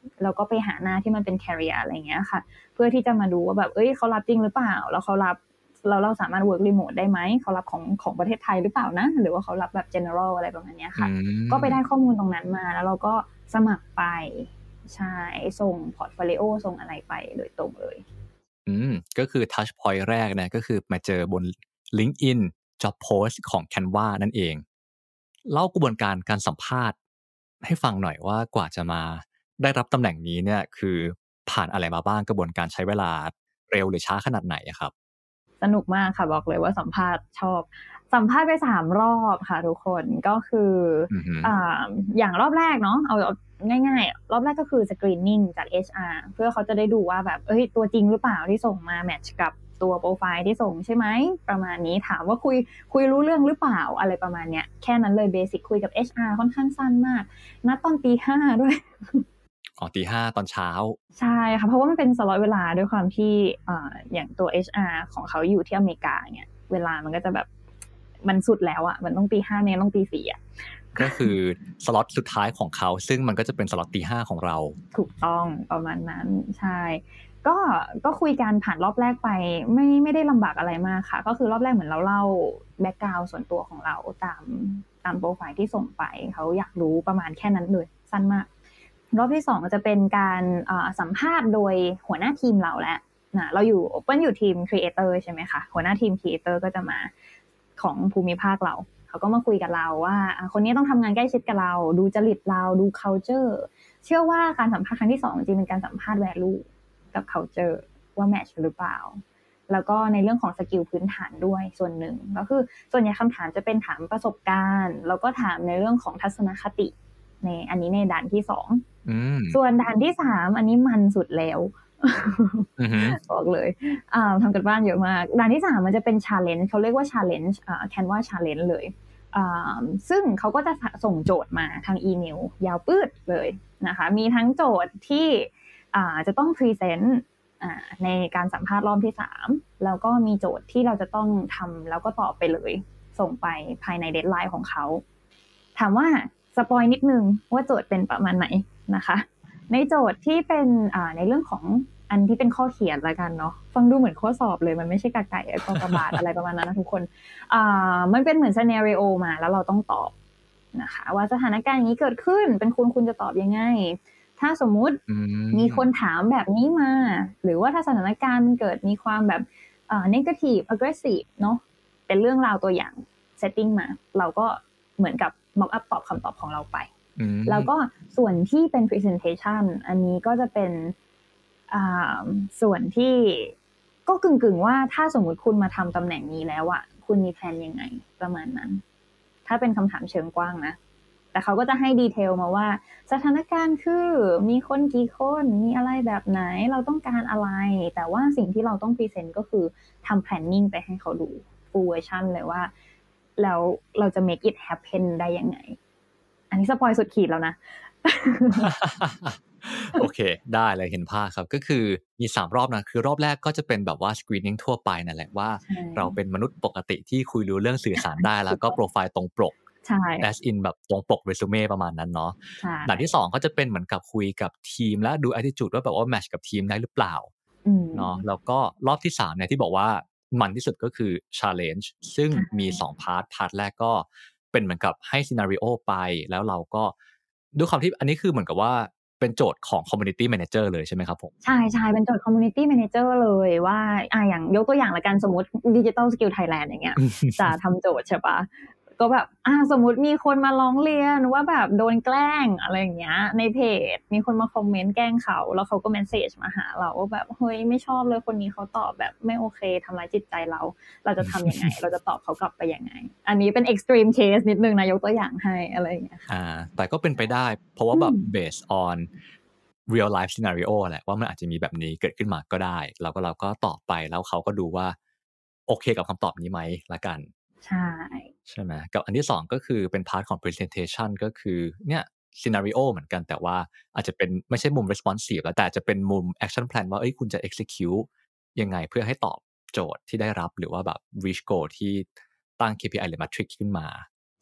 แล้วก็ไปหาหน้าที่มันเป็น career อะไรเงี้ยค่ะเพื่อที่จะมาดูว่าแบบเอ้ยเขารับจริงหรือเปล่าแล้วเขารับแล้วเราสามารถ work remote ได้ไหมเขารับของของประเทศไทยหรือเปล่านะหรือว่าเขารับแบบ general อะไรประมาณนี้ค่ะก็ไปได้ข้อมูลตรงนั้นมาแล้วเราก็สมัครไปใช่ส่ง portfolio ส่งอะไรไปโดยตรงเลยอืมก็คือ touch point แรกนะก็คือมาเจอบน LinkedIn job post ของ Canva นั่นเองเล่ากระบวนการการสัมภาษณ์ให้ฟังหน่อยว่ากว่าจะมาได้รับตำแหน่งนี้เนี่ยคือผ่านอะไรมาบ้างกระบวนการใช้เวลาเร็วหรือช้าขนาดไหนอะครับสนุกมากค่ะบอกเลยว่าสัมภาษณ์ชอบสัมภาษณ์ไปสามรอบค่ะทุกคนก็คืออ่าอย่างรอบแรกเนาะเอาง่ายๆรอบแรกก็คือ screening จาก เอช อาร์ เพื่อเขาจะได้ดูว่าแบบเอ้ยตัวจริงหรือเปล่าที่ส่งมาแมทช์กับตัวโปรไฟล์ที่ส่งใช่ไหมประมาณนี้ถามว่าคุยคุยรู้เรื่องหรือเปล่าอะไรประมาณเนี้ยแค่นั้นเลยเบสิกคุยกับ เอช อาร์ ค่อนข้างสั้นมากนัดตอนตีห้าด้วยอ๋อตีห้าตอนเช้าใช่ค่ะเพราะว่ามันเป็นสล็อตเวลาด้วยความที่อ่าอย่างตัว เอช อาร์ ของเขาอยู่ที่อเมริกาเนี่ยเวลามันก็จะแบบมันสุดแล้วอ่ะมันต้องตีห้าเนี่ยต้องตีสี่อ่ะก็คือสล็อตสุดท้ายของเขาซึ่งมันก็จะเป็นสล็อตตีห้าของเราถูกต้องประมาณนั้นใช่ก็ก็คุยกันผ่านรอบแรกไปไม่ไม่ได้ลำบากอะไรมากค่ะก็คือรอบแรกเหมือนเราเล่าแบ็คกราวด์ส่วนตัวของเราตามตามโปรไฟล์ที่ส่งไปเขาอยากรู้ประมาณแค่นั้นเลยสั้นมากรอบที่สองจะเป็นการสัมภาษณ์โดยหัวหน้าทีมเราแล้วนะเราอยู่ Open อยู่ทีม Creator ใช่ไหมคะหัวหน้าทีม Creator ก็จะมาของภูมิภาคเราเขาก็มาคุยกับเราว่าคนนี้ต้องทำงานใกล้ชิดกับเราดูจริตเราดู culture เชื่อว่าการสัมภาษณ์ครั้งที่สองจริงเป็นการสัมภาษณ์ value กับ culture ว่า match หรือเปล่าแล้วก็ในเรื่องของสกิลพื้นฐานด้วยส่วนหนึ่งก็คือส่วนใหญ่คำถามจะเป็นถามประสบการณ์แล้วก็ถามในเรื่องของทัศนคติในอันนี้ในด่านที่สองส่วนด่านที่สามอันนี้มันสุดแล้วบอกเลยทำกันบ้านเยอะมากด่านที่สามมันจะเป็น challenge เขาเรียกว่า challenge Canva challenge เลยซึ่งเขาก็จะส่งโจทย์มาทางอีเมลยาวปืดเลยนะคะมีทั้งโจทย์ที่จะต้องพรีเซนต์ในการสัมภาษณ์รอบที่สามแล้วก็มีโจทย์ที่เราจะต้องทำแล้วก็ตอบไปเลยส่งไปภายในเดดไลน์ของเขาถามว่าสปอยนิดนึงว่าโจทย์เป็นประมาณไหนนะคะในโจทย์ที่เป็นในเรื่องของอันที่เป็นข้อเขียนละกันเนาะฟังดูเหมือนข้อสอบเลยมันไม่ใช่กาไก่กากบาทอะไรประมาณนั้นนะทุกคนมันเป็นเหมือนซีนาริโอมาแล้วเราต้องตอบนะคะว่าสถานการณ์อย่างนี้เกิดขึ้นเป็นคุณคุณจะตอบยังไงถ้าสมมุติมีคนถามแบบนี้มาหรือว่าถ้าสถานการณ์มันเกิดมีความแบบเอ่อ negative aggressive เนาะเป็นเรื่องราวตัวอย่าง setting มาเราก็เหมือนกับ mock up ตอบคำตอบของเราไปแล้วก็ส่วนที่เป็น presentation อันนี้ก็จะเป็นส่วนที่ก็กึ่งๆว่าถ้าสมมุติคุณมาทำตำแหน่งนี้แล้วอ่ะคุณมีแพลนยังไงประมาณนั้นถ้าเป็นคำถามเชิงกว้างนะแต่เขาก็จะให้ดีเทลมาว่าสถานการณ์คือมีคนกี่คนมีอะไรแบบไหนเราต้องการอะไรแต่ว่าสิ่งที่เราต้องพรีเซนต์ก็คือทำ planning ไปให้เขาดู full version เลยว่าแล้วเราจะ make it happen ได้ยังไงอันนี้สปอยสุดขีดแล้วนะโอเคได้เลยเห็นภาพครับก็คือมีสามรอบนะคือรอบแรกก็จะเป็นแบบว่า screening ทั่วไปนั่นแหละว่าเราเป็นมนุษย์ปกติที่คุยรู้เรื่องสื่อสารได้แล้วก็โปรไฟล์ตรงปกใช่ as in แบบตรงปก resume ประมาณนั้นเนาะด่านที่สองก็จะเป็นเหมือนกับคุยกับทีมและดู attitude ว่าแบบว่า match กับทีมได้หรือเปล่าเนาะแล้วก็รอบที่สามเนี่ยที่บอกว่ามันที่สุดก็คือ challenge ซึ่งมีสองพาร์ทพาร์ทแรกก็เป็นเหมือนกับให้ scenario ไปแล้วเราก็ด้วยความที่อันนี้คือเหมือนกับว่าเป็นโจทย์ของ community manager เลยใช่ไหมครับผมใช่ๆเป็นโจทย์ community manager เลยว่าอ่าอย่างยกตัวอย่างละกันสมมุติ Digital Skill Thailand อย่างเงี้ยจะทำโจทย์ใช่ปะก็แบบอ่าสมมุติมีคนมาร้องเรียนว่าแบบโดนแกล้งอะไรอย่างเงี้ยในเพจมีคนมาคอมเมนต์แกล้งเขาแล้วเขาก็เมสเสจมาหาเราว่าแบบเฮ้ยไม่ชอบเลยคนนี้เขาตอบแบบไม่โอเคทำร้ายจิตใจเราเราจะทำยังไงเราจะตอบเขากลับไปยังไงอันนี้เป็น extreme case นิดนึงนะยกตัวอย่างให้อะไรอย่างเงี้ยอ่าแต่ก็เป็นไปได้เพราะว่าแบบ based on real life scenario แหละว่ามันอาจจะมีแบบนี้เกิดขึ้นมาก็ได้เราก็เราก็ตอบไปแล้วเขาก็ดูว่าโอเคกับคำตอบนี้ไหมละกันใช่ใช่ไหมกับอันที่สองก็คือเป็นพาร์ทของ presentation ก็คือเนี่ย scenario เหมือนกันแต่ว่าอาจจะเป็นไม่ใช่มุม responsive แล้วแต่จะเป็นมุม action plan ว่าเอ้ยคุณจะ execute ยังไงเพื่อให้ตอบโจทย์ที่ได้รับหรือว่าแบบ reach goal ที่ตั้ง เค พี ไอ หรือ matrix ขึ้นมา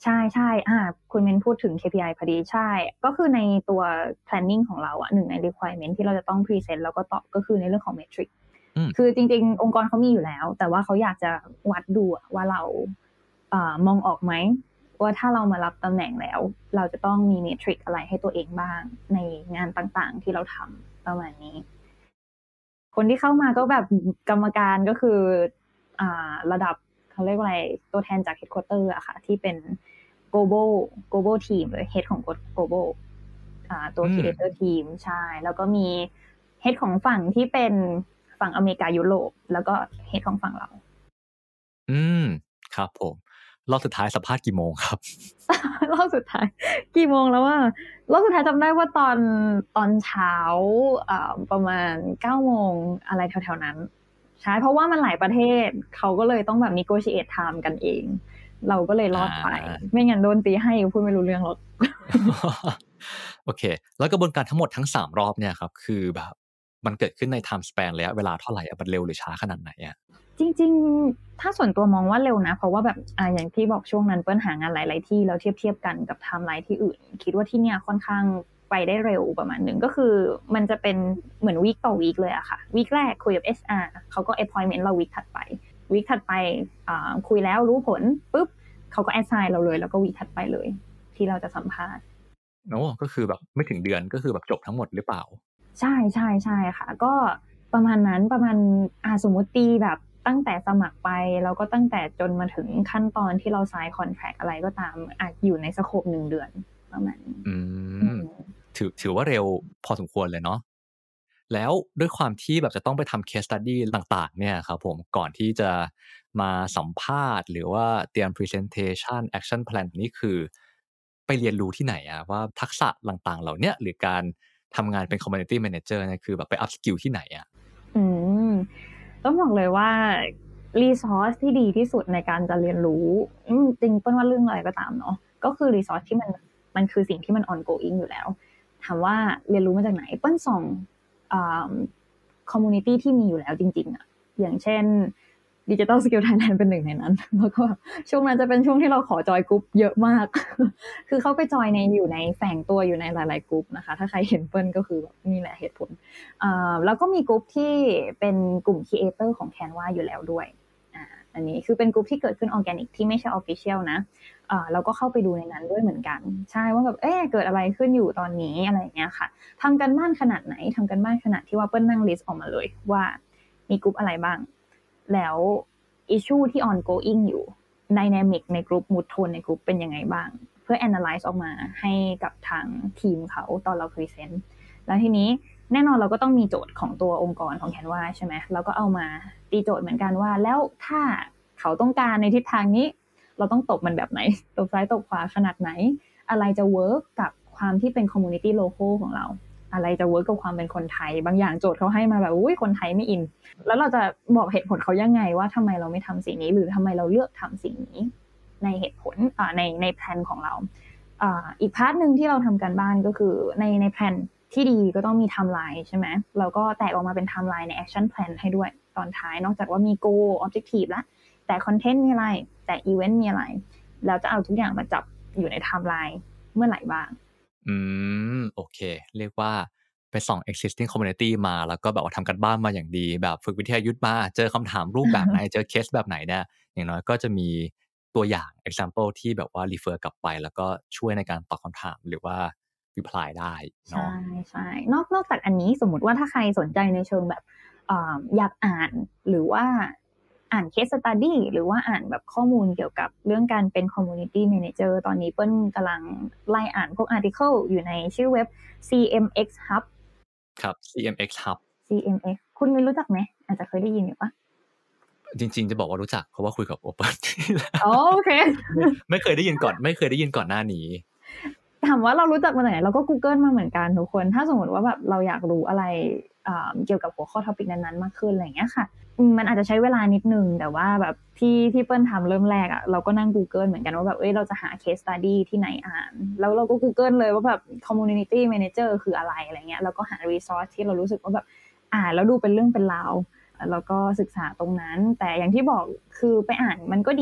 ใช่ๆอ่าคุณเม้นพูดถึง เค พี ไอ พอดีใช่ก็คือในตัว planning ของเราอะหนึ่งใน requirement ที่เราจะต้องพรีเซนต์แล้วก็ตอบก็คือในเรื่องของ metric คือจริงๆองค์กรเขามีอยู่แล้วแต่ว่าเขาอยากจะวัดดูว่าเราเอ่อมองออกไหมว่าถ้าเรามารับตำแหน่งแล้วเราจะต้องมี metric อะไรให้ตัวเองบ้างในงานต่างๆที่เราทำประมาณนี้คนที่เข้ามาก็แบบกรรมการก็คืออ่าระดับเขาเรียกว่าอะไรตัวแทนจาก headquarter อะค่ะที่เป็น global global team เลย head ของ global อ่าตัว creator team ใช่แล้วก็มี head ของฝั่งที่เป็นฝั่งอเมริกายุโรปแล้วก็ head ของฝั่งเราอืมครับผมรอบสุดท้ายสัมภาษณ์กี่โมงครับรอบสุดท้ายกี่โมงแล้วอะรอบสุดท้ายจำได้ว่าตอนตอนเช้าอ่าประมาณเก้าโมงอะไรแถวๆนั้นใช่เพราะว่ามันหลายประเทศเขาก็เลยต้องแบบ negotiate time กันเองเราก็เลยรอดไปไม่งั้นโดนตีให้พูดไม่รู้เรื่องหรอกโอเคแล้วกระบวนการทั้งหมดทั้งสามรอบเนี่ยครับคือแบบมันเกิดขึ้นใน time span ระยะเวลาเท่าไหร่อะมันเร็วหรือช้าขนาดไหนอะจริงๆถ้าส่วนตัวมองว่าเร็วนะเพราะว่าแบบอ่าอย่างที่บอกช่วงนั้นเปิ้ลหางานหลายๆที่แล้วเทียบๆกันกับไทม์ไลน์ที่อื่นคิดว่าที่เนี่ยค่อนข้างไปได้เร็วประมาณนึงก็คือมันจะเป็นเหมือนวีคต่อวีคเลยอะค่ะวีคแรกคุยกับ เอช อาร์ เขาก็ appointment เราวีคถัดไปวีคถัดไปอ่าคุยแล้วรู้ผลปุ๊บเขาก็ assign เราเลยแล้วก็วีคถัดไปเลยที่เราจะสัมภาษณ์โอ้ก็คือแบบไม่ถึงเดือนก็คือแบบจบทั้งหมดหรือเปล่าใช่ๆๆค่ะก็ประมาณนั้นประมาณอ่าสมมุติตีแบบตั้งแต่สมัครไปแล้วก็ตั้งแต่จนมาถึงขั้นตอนที่เรา sign contract อะไรก็ตามอาจอยู่ในสโคปหนึ่งเดือนประมาณนี้อือืมมถือถือว่าเร็วพอสมควรเลยเนาะแล้วด้วยความที่แบบจะต้องไปทำ case study ต่างๆเนี่ยครับผมก่อนที่จะมาสัมภาษณ์หรือว่าเตรียม presentation action plan นี่คือไปเรียนรู้ที่ไหนอะว่าทักษะต่างๆเหล่าเนี้ยหรือการทำงานเป็น community manager เนี่ยคือแบบไป up skill ที่ไหนอะอืมต้องบอกเลยว่า resource ที่ดีที่สุดในการจะเรียนรู้อืมจริงเปิ้ลว่าเรื่องอะไรก็ตามเนาะก็คือ resource ที่มันมันคือสิ่งที่มัน ongoing อยู่แล้วถามว่าเรียนรู้มาจากไหนเปิ้ลส่องอ่า community ที่มีอยู่แล้วจริงๆอะอย่างเช่น Digital Skill Thailand เป็นหนึ่งในนั้นแล้วก็ช่วงนั้นจะเป็นช่วงที่เราขอจอยกรุ๊ปเยอะมาก คือเข้าไปจอยในอยู่ในแฝงตัวอยู่ในหลายๆกรุ๊ปนะคะถ้าใครเห็นเปิ้ลก็คือแบบนี่แหละเหตุผลอ่าแล้วก็มีกรุ๊ปที่เป็นกลุ่ม Creator ของ Canva อยู่แล้วด้วยอ่าอันนี้คือเป็นกรุ๊ปที่เกิดขึ้น Organic ที่ไม่ใช่ Official นะอ่าเราก็เข้าไปดูในนั้นด้วยเหมือนกันใช่ว่าแบบเอ๊ะเกิดอะไรขึ้นอยู่ตอนนี้อะไรอย่างเงี้ยค่ะทำกันบ้านขนาดไหนทำกันบ้านขนาดที่ว่าเปิ้ลนั่ง list ออกมาเลยว่ามีกรุ๊ปอะไรบ้างแล้ว issue ที่ ongoing อยู่ dynamic ในกรุ๊ป mood tone ในกรุ๊ปเป็นยังไงบ้างเพื่อ analyze ออกมาให้กับทางทีมเขาตอนเรา present แล้วทีนี้แน่นอนเราก็ต้องมีโจทย์ของตัวองค์กรของ Canva ใช่ไหมเราก็เอามาตีโจทย์เหมือนกันว่าแล้วถ้าเขาต้องการในทิศทางนี้เราต้องตบมันแบบไหนตบซ้ายตบขวาขนาดไหนอะไรจะ work กับความที่เป็น community local ของเราอะไรจะ work กับความเป็นคนไทยบางอย่างโจทย์เขาให้มาแบบอุ้ยคนไทยไม่อินแล้วเราจะบอกเหตุผลเขายังไงว่าทำไมเราไม่ทำสิ่งนี้หรือทำไมเราเลือกทำสิ่งนี้ในเหตุผลในในแพลนของเราอีกพาร์ทนึงที่เราทำกันบ้านก็คือในในแพลนที่ดีก็ต้องมีไทม์ไลน์ใช่ไหมเราก็แตกออกมาเป็นไทม์ไลน์ใน action plan ให้ด้วยตอนท้ายนอกจากว่ามี goal objective แล้วแต่คอนเทนต์มีอะไรแต่อีเวนต์มีอะไรแล้วจะเอาทุกอย่างมาจับอยู่ในไทม์ไลน์เมื่อไหร่บ้างอืมโอเคเรียกว่าไปส่อง existing community มาแล้วก็แบบว่าทำกันบ้านมาอย่างดีแบบฝึกวิทยายุทธมาเจอคำถามรูปแบบไหน เจอเคสแบบไหนเนี่ยอย่างน้อยก็จะมีตัวอย่าง example ที่แบบว่า refer กลับไปแล้วก็ช่วยในการตอบคำถามหรือว่า reply ได้ใช่เนาะใช่นอกนอกจากอันนี้สมมุติว่าถ้าใครสนใจในเชิงแบบอยากอ่านหรือว่าอ่าน case study หรือว่าอ่านแบบข้อมูลเกี่ยวกับเรื่องการเป็น community manager ตอนนี้เปิ้ลกำลังไล่อ่านพวก article อยู่ในชื่อเว็บ ซี เอ็ม เอ็กซ์ Hub ครับ ซี เอ็ม เอ็กซ์ Hub ซี เอ็ม เอ็กซ์ คุณไม่รู้จักไหมอาจจะเคยได้ยินอยู่ปะจริงๆจะบอกว่ารู้จักเพราะว่าคุยกับโอเปิลอ๋อโอเคไม่เคยได้ยินก่อนไม่เคยได้ยินก่อนหน้านี้ถามว่าเรารู้จักมาจากไหนเราก็ Google มาเหมือนกันทุกคนถ้าสมมติว่าแบบเราอยากรู้อะไรเกี่ยวกับหัวข้อท็อปิกนั้นๆมากขึ้นอะไรอย่างเงี้ยค่ะมันอาจจะใช้เวลานิดนึงแต่ว่าแบบที่ที่เปิ้ลทำเริ่มแรกอ่ะเราก็นั่ง Google เหมือนกันว่าแบบเอ้ยเราจะหา case study ที่ไหนอ่านแล้วเราก็ Google เลยว่าแบบ community manager คืออะไรอะไรเงี้ยแล้วก็หา resource ที่เรารู้สึกว่าแบบอ่านแล้วดูเป็นเรื่องเป็นราวแล้วก็ศึกษาตรงนั้นแต่อย่างที่บอกคือไปอ่านมันก็ดีแหละ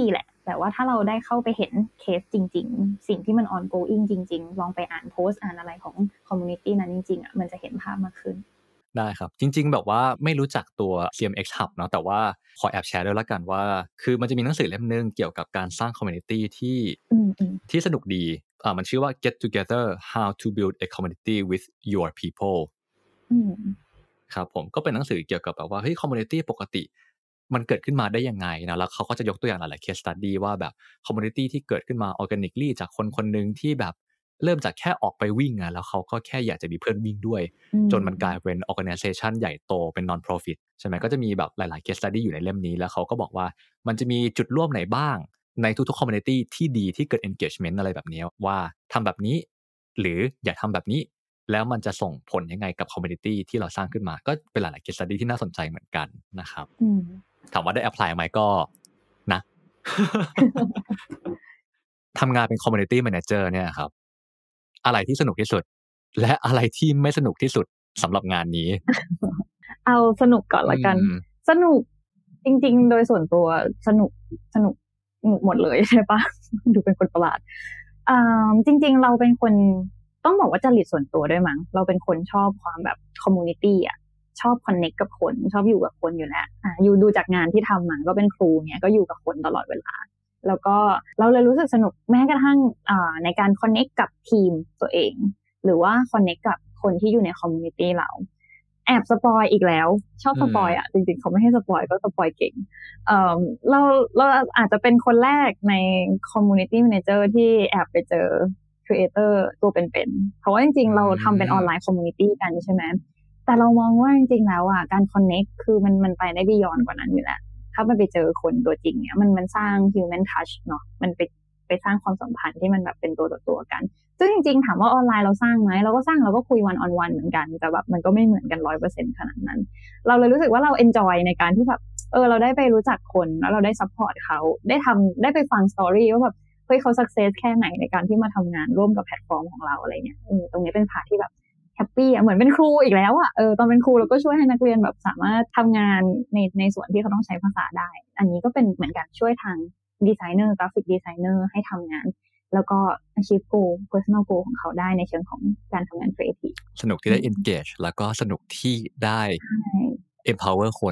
แต่ว่าถ้าเราได้เข้าไปเห็นเคสจริงๆสิ่งที่มัน ongoing จริงๆลองไปอ่านโพสต์อ่านอะไรของ community นั้นจริงๆอ่ะมันจะเห็นภาพมากขึ้นได้ครับจริงๆแบบว่าไม่รู้จักตัว ซี เอ็ม เอ็กซ์ Hub เนาะแต่ว่าขอแอบแชร์ด้วยละกันว่าคือมันจะมีหนังสือเล่มนึงเกี่ยวกับการสร้าง community ที่ที่สนุกดีอ่ามันชื่อว่า Get Together How to Build a Community with Your People ครับผมก็เป็นหนังสือเกี่ยวกับแบบว่าเฮ้ย community ปกติมันเกิดขึ้นมาได้ยังไงนะแล้วเขาก็จะยกตัวอย่างหลายๆ case study ว่าแบบ community ที่เกิดขึ้นมา organically จากคนคนนึงที่แบบเริ่มจากแค่ออกไปวิ่งอ่ะแล้วเขาก็แค่อยากจะมีเพื่อนวิ่งด้วยจนมันกลายเป็น organization ใหญ่โตเป็น non profit ใช่ไหมก็จะมีแบบหลายๆ case study อยู่ในเล่มนี้แล้วเขาก็บอกว่ามันจะมีจุดร่วมไหนบ้างในทุกๆ community ที่ดีที่เกิด engagement อะไรแบบนี้ว่าทำแบบนี้หรืออย่าทำแบบนี้แล้วมันจะส่งผลยังไงกับ community ที่เราสร้างขึ้นมาก็เป็นหลายๆ case study ที่น่าสนใจเหมือนกันนะครับถามว่าได้ apply ไหมก็นะ ทำงานเป็น community manager เนี่ยครับอะไรที่สนุกที่สุดและอะไรที่ไม่สนุกที่สุดสำหรับงานนี้เอาสนุกก่อนละกันสนุกจริงๆโดยส่วนตัวสนุกสนุกหมดเลยใช่ปะ ดูเป็นคนประหลาดอ่าจริงๆเราเป็นคนต้องบอกว่าจริตส่วนตัวด้วยมั้งเราเป็นคนชอบความแบบ community อ่ะชอบ connect กับคนชอบอยู่กับคนอยู่แล้วอ่ะอยู่ดูจากงานที่ทำมาก็เป็นครูเนี่ยก็อยู่กับคนตลอดเวลาแล้วก็เราเลยรู้สึกสนุกแม้กระทั่งในการ connect กับทีมตัวเองหรือว่า connect กับคนที่อยู่ใน community เราแอบสปอยอีกแล้วชอบสปอยอ่ะจริงๆเขาไม่ให้สปอยก็สปอยเก่งเอ่อเราเราอาจจะเป็นคนแรกใน community manager ที่แอบไปเจอ creator ตัวเป็นๆเพราะว่าจริงๆเราทำเป็นออนไลน์ community กันใช่ไหมแต่เรามองว่าจริงๆแล้วอ่ะการ connect คือมันมันไปได้ beyond กว่านั้นอยู่แล้วถ้ามันไปเจอคนตัวจริงเนี่ยมันมันสร้าง human touch เนาะมันไปไปสร้างความสัมพันธ์ที่มันแบบเป็นตัวต่อตัวกันซึ่งจริงๆถามว่าออนไลน์เราสร้างไหมเราก็สร้างเราก็คุย one on one เหมือนกันแต่แบบมันก็ไม่เหมือนกัน ร้อยเปอร์เซ็นต์ ขนาดนั้นเราเลยรู้สึกว่าเรา enjoy ในการที่แบบเออเราได้ไปรู้จักคนแล้วเราได้ support เขาได้ทำได้ไปฟัง story ว่าแบบเฮ้ยเขา success แค่ไหนในการที่มาทำงานร่วมกับแพลตฟอร์มของเราอะไรเงี้ยเออตรงนี้เป็นพาร์ทที่แบบแฮปปี้อ่ะเหมือนเป็นครูอีกแล้วอ่ะเออตอนเป็นครูเราก็ช่วยให้นักเรียนแบบสามารถทำงานในในส่วนที่เขาต้องใช้ภาษาได้อันนี้ก็เป็นเหมือนกันช่วยทางดีไซเนอร์กราฟิกดีไซเนอร์ให้ทำงานแล้วก็ achieve goal personal goal ของเขาได้ในเชิงของการทำงาน creative สนุกที่ได้ engage แล้วก็สนุกที่ได้ empower คน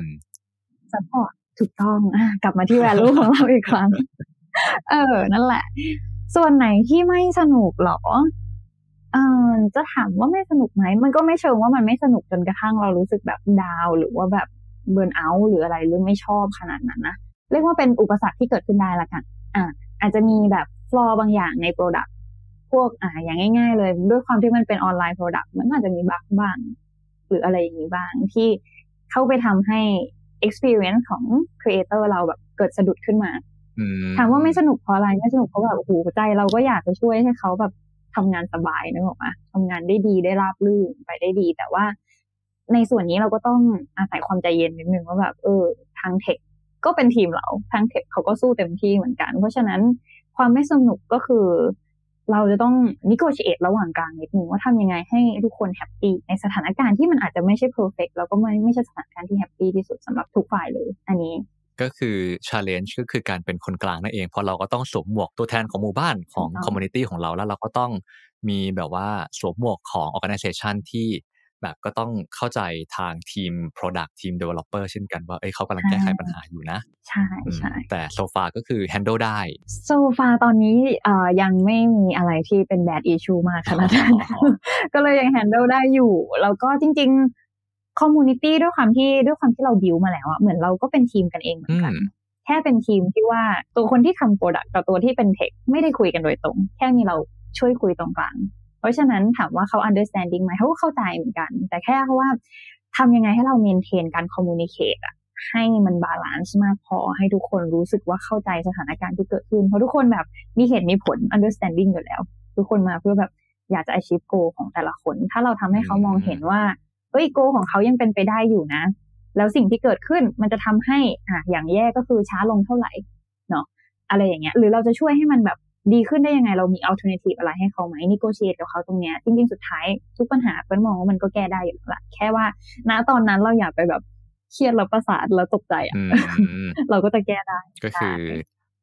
support ถูกต้องอ่ะกลับมาที่ value ของเราอีกครั้งเออนั่นแหละส่วนไหนที่ไม่สนุกหรอเอ่อจะถามว่าไม่สนุกไหมมันก็ไม่เชิงว่ามันไม่สนุกจนกระทั่งเรารู้สึกแบบดาวหรือว่าแบบเบิร์นเอาท์หรืออะไรหรือไม่ชอบขนาดนั้นนะเรียกว่าเป็นอุปสรรคที่เกิดขึ้นได้ละกันอ่ะอาจจะมีแบบฟลอบางอย่างใน product พวกอ่าอย่างง่ายๆเลยด้วยความที่มันเป็นออนไลน์ product มันอาจจะมีบั๊กบ้างหรืออะไรอย่างนี้บ้างที่เข้าไปทำให้ experience ของ creator เราแบบเกิดสะดุดขึ้นมาถามว่าไม่สนุกเพราะอะไรไม่สนุกเพราะแบบโอ้โหใจเราก็อยากจะช่วยให้เขาแบบทำงานสบายนึกออกปะทำงานได้ดีได้ราบรื่นไปได้ดีแต่ว่าในส่วนนี้เราก็ต้องอาศัยความใจเย็นนิดนึงว่าแบบเออทางเทคก็เป็นทีมเราทางเทคเขาก็สู้เต็มที่เหมือนกันเพราะฉะนั้นความไม่สนุกก็คือเราจะต้อง negotiate ระหว่างกลางนิดนึงว่าทำยังไงให้ทุกคนแฮปปี้ในสถานการณ์ที่มันอาจจะไม่ใช่ perfect แล้วก็ไม่ไม่ใช่สถานการณ์ที่แฮปปี้ที่สุดสำหรับทุกฝ่ายเลยอันนี้ก็คือ challenge ก็คือการเป็นคนกลางนั่นเองเพราะเราก็ต้องสวมหมวกตัวแทนของหมู่บ้านของ community ของเราแล้วเราก็ต้องมีแบบว่าสวมหมวกของ organization ที่แบบก็ต้องเข้าใจทางทีม product ทีม developer เช่นกันว่าเอ้ยเขากำลังแก้ไขปัญหาอยู่นะใช่ใช่แต่ so far ก็คือ handle ได้ so far ตอนนี้เอ่อยังไม่มีอะไรที่เป็น bad issue มากขนาดนั้น ก็เลยยัง handle ได้อยู่แล้วก็จริงๆ community ด้วยความที่ด้วยความที่เรา build มาแล้วอะเหมือนเราก็เป็นทีมกันเองเหมือนกันแค่เป็นทีมที่ว่าตัวคนที่ทำ product กับตัวที่เป็น tech ไม่ได้คุยกันโดยตรงแค่มีเราช่วยคุยตรงกลางเพราะฉะนั้นถามว่าเขา understanding ไหมเขาก็เข้าใจเหมือนกันแต่แค่เพราะว่าทำยังไงให้เรา maintain การ communicate อะให้มัน balance มากพอให้ทุกคนรู้สึกว่าเข้าใจสถานการณ์ที่เกิดขึ้นเพราะทุกคนแบบมีเหตุมีผล understanding อยู่แล้วทุกคนมาเพื่อแบบอยากจะ achieve goal ของแต่ละคนถ้าเราทำให้เขามองเห็นว่าเอ้ย goal ของเขายังเป็นไปได้อยู่นะแล้วสิ่งที่เกิดขึ้นมันจะทำให้อ่ะอย่างแย่ก็คือช้าลงเท่าไหร่เนาะอะไรอย่างเงี้ยหรือเราจะช่วยให้มันแบบดีขึ้นได้ยังไงเรามี alternative อะไรให้เขาไหม negotiate กับเขาตรงเนี้ยจริงๆสุดท้ายทุกปัญหาเปิ้ลมองว่ามันก็แก้ได้อยู่แล้วแค่ว่าณตอนนั้นเราอย่าไปแบบเครียดแล้วประสาทแล้วตกใจอ่ะ เราก็จะแก้ได้ก็คือ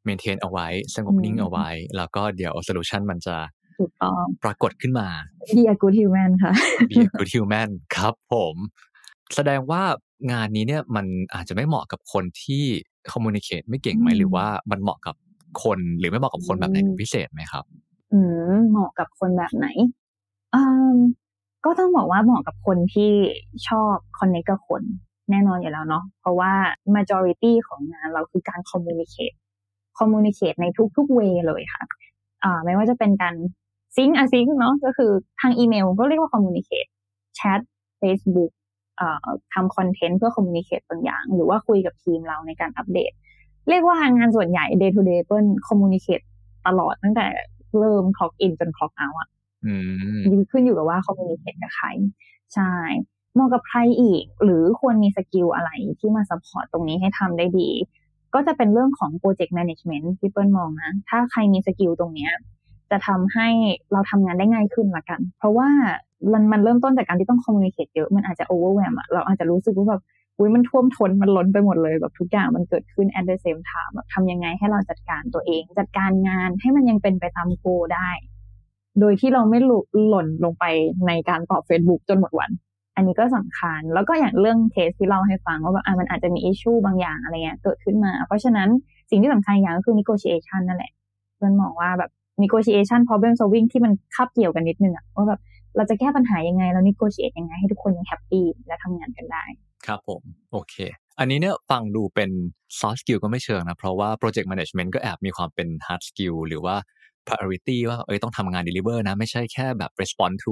maintain เอาไว้สงบนิ่งเอาไว้แล้วก็เดี๋ยว solution มันจะถูกต้องปรากฏขึ้นมา Be a good human ค่ะ Be a good human ครับผมแสดงว่างานนี้เนี่ยมันอาจจะไม่เหมาะกับคนที่ communicate ไม่เก่งไหมหรือว่ามันเหมาะกับคนหรือไม่เหมาะกับคนแบบไหนเป็นพิเศษไหมครับอืมเหมาะกับคนแบบไหนอืมก็ต้องบอกว่าเหมาะกับคนที่ชอบ connect กับคนแน่นอนอยู่แล้วเนาะเพราะว่า majority ของงานเราคือการ communicate communicate ในทุกๆ way เลยค่ะอ่าไม่ว่าจะเป็นการ sync async เนาะก็คือทางอีเมลก็เรียกว่า communicate chat Facebook อ่าทำคอนเทนต์เพื่อ communicate บางอย่างหรือว่าคุยกับทีมเราในการอัปเดตเรียกว่างานส่วนใหญ่ day to day เปิ้ล communicate ตลอดตั้งแต่เริ่ม clock in จน clock out อ่ะขึ้นอยู่กับว่า communicate กับใครใช่เหมาะกับใครอีกหรือควรมีสกิลอะไรที่มา support ตรงนี้ให้ทำได้ดีก็จะเป็นเรื่องของ project management ที่เปิ้ลมองนะถ้าใครมีสกิลตรงนี้จะทำให้เราทำงานได้ง่ายขึ้นละกันเพราะว่ามันมันเริ่มต้นจากการที่ต้อง communicate เยอะมันอาจจะ overwhelm อ่ะเราอาจจะรู้สึกว่าแบบอุ๊ยมันท่วมท้นมันล้นไปหมดเลยแบบทุกอย่างมันเกิดขึ้น at the same time แบบทำยังไงให้เราจัดการตัวเองจัดการงานให้มันยังเป็นไปตามโกได้โดยที่เราไม่หล่นลงไปในการตอบ Facebook จนหมดวันอันนี้ก็สำคัญแล้วก็อย่างเรื่องเคสที่เล่าให้ฟังว่าแบบอ่ะมันอาจจะมี issue บางอย่างอะไรเงี้ยเกิดขึ้นมาเพราะฉะนั้นสิ่งที่สำคัญอย่างก็คือ negotiation นั่นแหละเพื่อนมองว่าแบบ negotiation problem solving ที่มันคาบเกี่ยวกันนิดนึงอะว่าแบบเราจะแก้ปัญหายังไงแล้ว negotiate ยังไงให้ทุกคนยังแฮปปี้และทำงานกันได้ครับผมโอเคอันนี้เนี่ยฟังดูเป็น soft skill ก็ไม่เชิงนะเพราะว่า project management ก็แอบมีความเป็น hard skill หรือว่า priority ว่าเอ้ยต้องทำงาน deliver นะไม่ใช่แค่แบบ respond to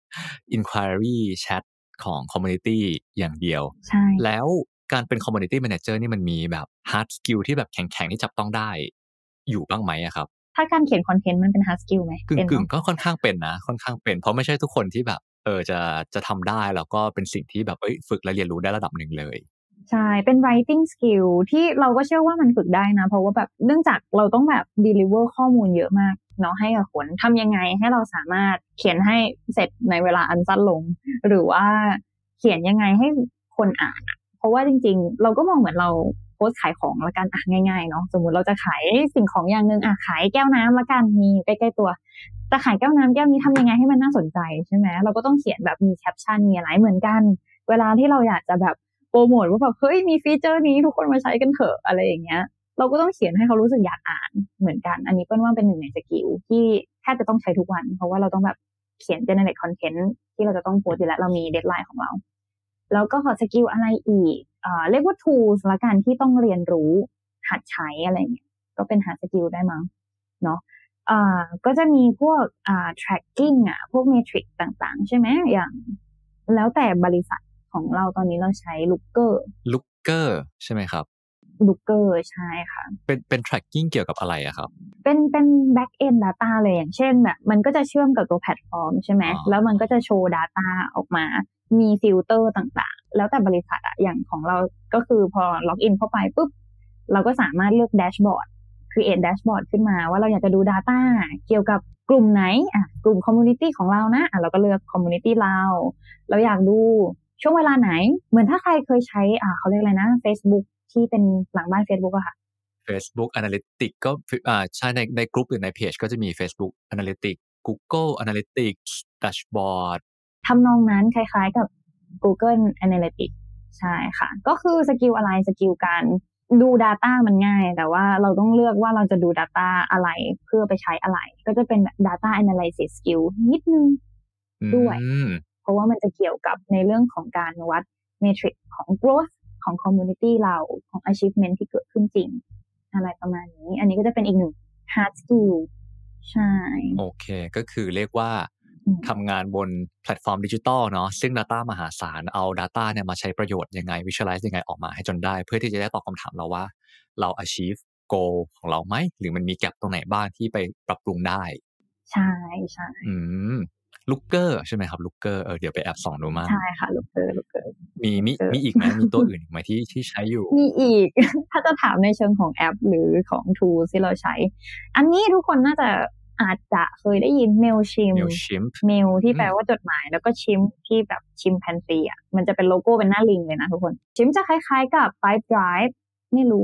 inquiry chat ของ community อย่างเดียวใช่แล้วการเป็น community manager นี่มันมีแบบ hard skill ที่แบบแข็งๆที่จับต้องได้อยู่บ้างไหมอะครับถ้าการเขียนคอนเทนต์มันเป็น hard skill ไหมกึ่งๆก็ค่อนข้างเป็นนะค่อนข้างเป็นเพราะไม่ใช่ทุกคนที่แบบเออจะจะทำได้แล้วก็เป็นสิ่งที่แบบเอ้ยฝึกและเรียนรู้ได้ระดับหนึ่งเลยใช่เป็น writing skill ที่เราก็เชื่อว่ามันฝึกได้นะเพราะว่าแบบเนื่องจากเราต้องแบบ deliver ข้อมูลเยอะมากเนาะให้กับคนทำยังไงให้เราสามารถเขียนให้เสร็จในเวลาอันสั้นลงหรือว่าเขียนยังไงให้คนอ่านเพราะว่าจริงๆเราก็มองเหมือนเราโพสต์ขายของละกันอ่ะง่ายๆเนาะสมมุติเราจะขายสิ่งของอย่างนึงอ่ะขายแก้วน้ำละกันมีใกล้ๆตัวจะขายแก้วน้ำแก้วนี้ทำยังไงให้มันน่าสนใจใช่ไหมเราก็ต้องเขียนแบบมีแคปชั่นมีอะไรเหมือนกันเวลาที่เราอยากจะแบบโปรโมทว่าแบบเฮ้ยมีฟีเจอร์นี้ทุกคนมาใช้กันเถอะอะไรอย่างเงี้ยเราก็ต้องเขียนให้เขารู้สึกอยากอ่านเหมือนกันอันนี้เปิ้ลว่าเป็นหนึ่งในสกิลที่แทบจะต้องใช้ทุกวันเพราะว่าเราต้องแบบเขียน generate content ที่เราจะต้องโพสต์อยู่แล้วเรามี deadline ของเราแล้วก็ขอสกิลอะไรอีกเอ่อเรียกว่า tools ละกันที่ต้องเรียนรู้หัดใช้อะไรเงี้ยก็เป็นหาสกิลได้มั้งเนาะอ่าก็จะมีพวกอ่า tracking อ่ะพวก metric ต่างๆใช่ไหมอย่างแล้วแต่บริษัทของเราตอนนี้เราใช้ Looker Looker ใช่ไหมครับ Looker ใช่ค่ะเป็นเป็น tracking เกี่ยวกับอะไรอะครับเป็นเป็น back end data เลยอย่างเช่นแบบมันก็จะเชื่อมกับตัวแพลตฟอร์มใช่ไหมแล้วมันก็จะโชว์ data ออกมามีฟิลเตอร์ต่างๆแล้วแต่บริษัทอะอย่างของเราก็คือพอล็อกอินเข้าไปปุ๊บเราก็สามารถเลือกแดชบอร์ด create dashboard ขึ้นมาว่าเราอยากจะดู data เกี่ยวกับกลุ่มไหนอ่ะกลุ่ม community ของเรานะอ่ะเราก็เลือก community เราเราอยากดูช่วงเวลาไหนเหมือนถ้าใครเคยใช้อ่าเขาเรียกอะไรนะ Facebook ที่เป็นหลังบ้าน Facebook อะค่ะ Facebook Analytics ก็อ่าใช่ในในกลุ่มหรือในเพจก็จะมี Facebook Analytics Google Analytics Dashboard ทำนองนั้นคล้ายๆกับ Google Analytics ใช่ค่ะก็คือสกิลอะไรสกิลการดู data มันง่ายแต่ว่าเราต้องเลือกว่าเราจะดู data อะไรเพื่อไปใช้อะไรก็จะเป็น data analysis skill นิดนึงด้วยเพราะว่ามันจะเกี่ยวกับในเรื่องของการวัด metric ของ growth ของ community เราของ achievement ที่เกิดขึ้นจริงอะไรประมาณนี้อันนี้ก็จะเป็นอีกหนึ่ง hard skill ใช่โอเคก็คือเรียกว่าทำงานบนแพลตฟอร์มดิจิตอลเนาะซึ่ง data มหาศาลเอา data เนี่ยมาใช้ประโยชน์ยังไง visualize ยังไงออกมาให้จนได้เพื่อที่จะได้ตอบคำถามเราว่าเรา achieve goal ของเราไหมหรือมันมี gap ตรงไหนบ้างที่ไปปรับปรุงได้ใช่ใช่อืม Looker ใช่ไหมครับ Looker เออเดี๋ยวไปแอบส่องดูมาใช่ค่ะ Looker Looker มีมีมีอีกไหมมีตัวอื่นอีกไหมที่ที่ใช้อยู่มีอีก ถ้าจะถามในเชิงของแอปหรือของ tools ที่เราใช้อันนี้ทุกคนน่าจะอาจจะเคยได้ยิน Mailchimp Mailchimp Mail ที่แปลว่าจดหมายแล้วก็ Chimp ที่แบบ Chimpanzee อ่ะมันจะเป็นโลโก้เป็นหน้าลิงเลยนะทุกคน Chimp จะคล้ายๆกับ Pipedrive ไม่รู้ว่า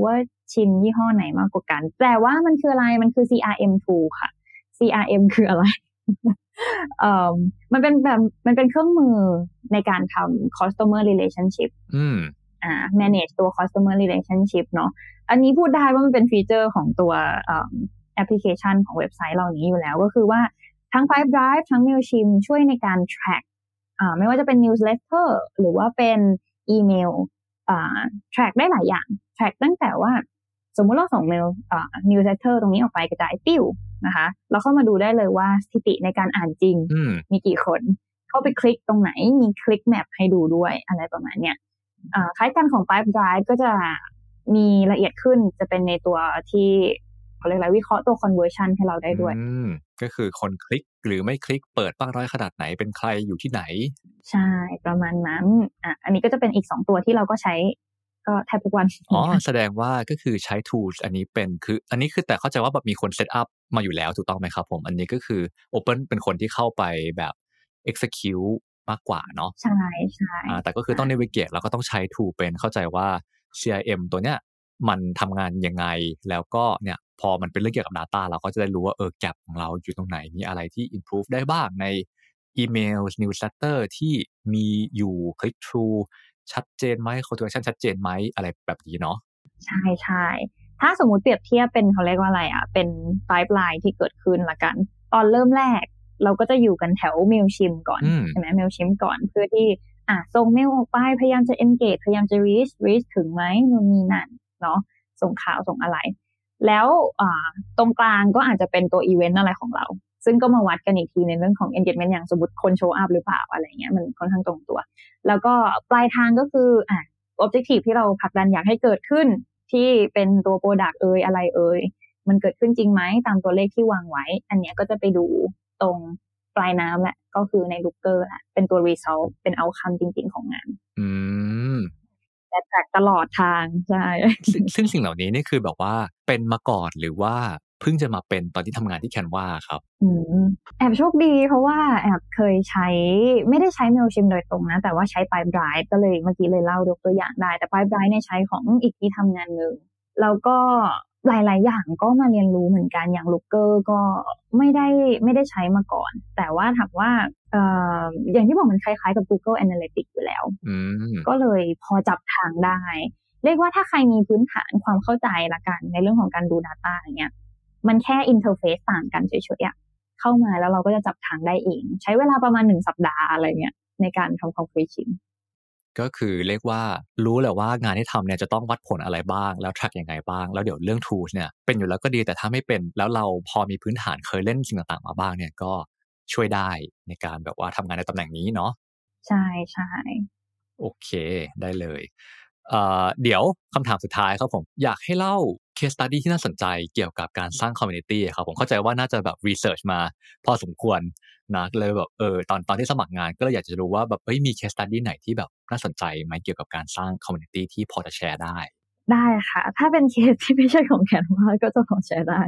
ชินยี่ห้อไหนมากกว่ากันแต่ว่ามันคืออะไรมันคือ ซี อาร์ เอ็ม tool ค่ะ ซี อาร์ เอ็ม คืออะไร เอ่อมันเป็นแบบมันเป็นเครื่องมือในการทำ customer relationship อืมอ่า manage ตัว customer relationship เนาะอันนี้พูดได้ว่ามันเป็นฟีเจอร์ของตัวแอปพลิเคชันของเว็บไซต์เหล่านี้อยู่แล้วก็คือว่าทั้ง Pipedrive ทั้ง Mailchimp ช่วยในการ track อ่าไม่ว่าจะเป็น newsletter หรือว่าเป็นอีเมลอ่า track ได้หลายอย่าง track ตั้งแต่ว่าสมมุติเราส่งเมลอ่า newsletter ตรงนี้ออกไปกระจายปิ้วนะคะเราเข้ามาดูได้เลยว่าสถิติในการอ่านจริงมีกี่คนเข้าไปคลิกตรงไหนมีคลิกแมปให้ดูด้วยอะไรประมาณเนี้ยอ่าคล้ายกันของ Pipedrive ก็จะมีละเอียดขึ้นจะเป็นในตัวที่เขาเรียกอะไรวิเคราะห์ตัว conversion ให้เราได้ด้วยก็คือคนคลิกหรือไม่คลิกเปิดมากน้อยขนาดไหนเป็นใครอยู่ที่ไหนใช่ประมาณนั้นอ่ะอันนี้ก็จะเป็นอีกสองตัวที่เราก็ใช้ก็แทบทุกวันอ๋อแสดงว่าก็คือใช้ tools อันนี้เป็นคืออันนี้คือแต่เข้าใจว่าแบบมีคนเซตอัพมาอยู่แล้วถูกต้องไหมครับผมอันนี้ก็คือ Open เป็นคนที่เข้าไปแบบ execute มากกว่าเนาะใช่ใช่อ่าแต่ก็คือต้อง navigate แล้วก็ต้องใช้ tool เป็นเข้าใจว่า ซี อาร์ เอ็ม ตัวเนี้ยมันทำงานยังไงแล้วก็เนี่ยพอมันเป็นเรื่องเกี่ยวกับ data เราก็จะได้รู้ว่าเออ gap ของเราอยู่ตรงไหนมีอะไรที่ improve ได้บ้างในอีเมล newsletter ที่มีอยู่ click through ชัดเจนไหม call to action ชัดเจนไหมอะไรแบบนี้เนาะใช่ใช่ถ้าสมมุติเปรียบเทียบเป็นเขาเรียกว่าอะไรอ่ะเป็น pipeline ที่เกิดขึ้นละกันตอนเริ่มแรกเราก็จะอยู่กันแถว Mailchimp ก่อนใช่ไหม Mailchimp ก่อนเพื่อที่อ่ะส่งเมลออกไปพยายามจะ engage พยายามจะ reach reach ถึงไหมนู่นนี่นั่นเนาะส่งข่าวส่งอะไรแล้วอ่าตรงกลางก็อาจจะเป็นตัว event อะไรของเราซึ่งก็มาวัดกันอีกทีในเรื่องของ engagement อย่างสมมติคน show up หรือเปล่าอะไรเงี้ยมันค่อนข้างตรงตัวแล้วก็ปลายทางก็คืออ่ะ objective ที่เราผลักดันอยากให้เกิดขึ้นที่เป็นตัว product เอ่ยอะไรเอ่ยมันเกิดขึ้นจริงไหมตามตัวเลขที่วางไว้อันเนี้ยก็จะไปดูตรงปลายน้ำแหละก็คือใน Looker แหละเป็นตัว result เป็น outcome จริงๆของงานอืมแต่แทร็กตลอดทางใช่ซึ่งสิ่งเหล่านี้นี่คือแบบว่าเป็นมาก่อนหรือว่าเพิ่งจะมาเป็นตอนที่ทำงานที่ Canva ครับอืมแอบโชคดีเพราะว่าแอบเคยใช้ไม่ได้ใช้ Mailchimp โดยตรงนะแต่ว่าใช้ Pipedrive ก็เลยเมื่อกี้เลยเล่ายกตัวอย่างได้แต่ Pipedrive เนี่ยใช้ของอีกที่ทำงานนึงแล้วก็หลายๆอย่างก็มาเรียนรู้เหมือนกันอย่าง Looker ก็ไม่ได้ไม่ได้ใช้มาก่อนแต่ว่าถามว่าเอ่ออย่างที่บอกมันคล้ายๆกับ Google Analytics อยู่แล้วก็เลยพอจับทางได้เรียกว่าถ้าใครมีพื้นฐานความเข้าใจละกันในเรื่องของการดู data อย่างเงี้ยมันแค่อินเทอร์เฟซต่างกันเฉยๆอ่ะเข้ามาแล้วเราก็จะจับทางได้เองใช้เวลาประมาณหนึ่งสัปดาห์อะไรเงี้ยในการทำความเคยชินก็คือเรียกว่ารู้แหละว่างานที่ทำเนี่ยจะต้องวัดผลอะไรบ้างแล้ว track ยังไงบ้างแล้วเดี๋ยวเรื่อง tools เนี่ยเป็นอยู่แล้วก็ดีแต่ถ้าไม่เป็นแล้วเราพอมีพื้นฐานเคยเล่นสิ่งต่างๆมาบ้างเนี่ยก็ช่วยได้ในการแบบว่าทำงานในตำแหน่งนี้เนาะใช่ใช่โอเคได้เลยเอ่อเดี๋ยวคำถามสุดท้ายครับผมอยากให้เล่า case study ที่น่าสนใจเกี่ยวกับการสร้าง community ครับผมเข้าใจว่าน่าจะแบบ research มาพอสมควรนะเลยแบบเออตอนตอนที่สมัครงานก็เลยอยากจะรู้ว่าแบบเอ้ยมี case study ไหนที่แบบน่าสนใจไหมเกี่ยวกับการสร้าง community ที่พอจะแชร์ได้ได้ค่ะถ้าเป็นเคสที่ไม่ใช่ของแคนวาก็จะพอแชร์ได้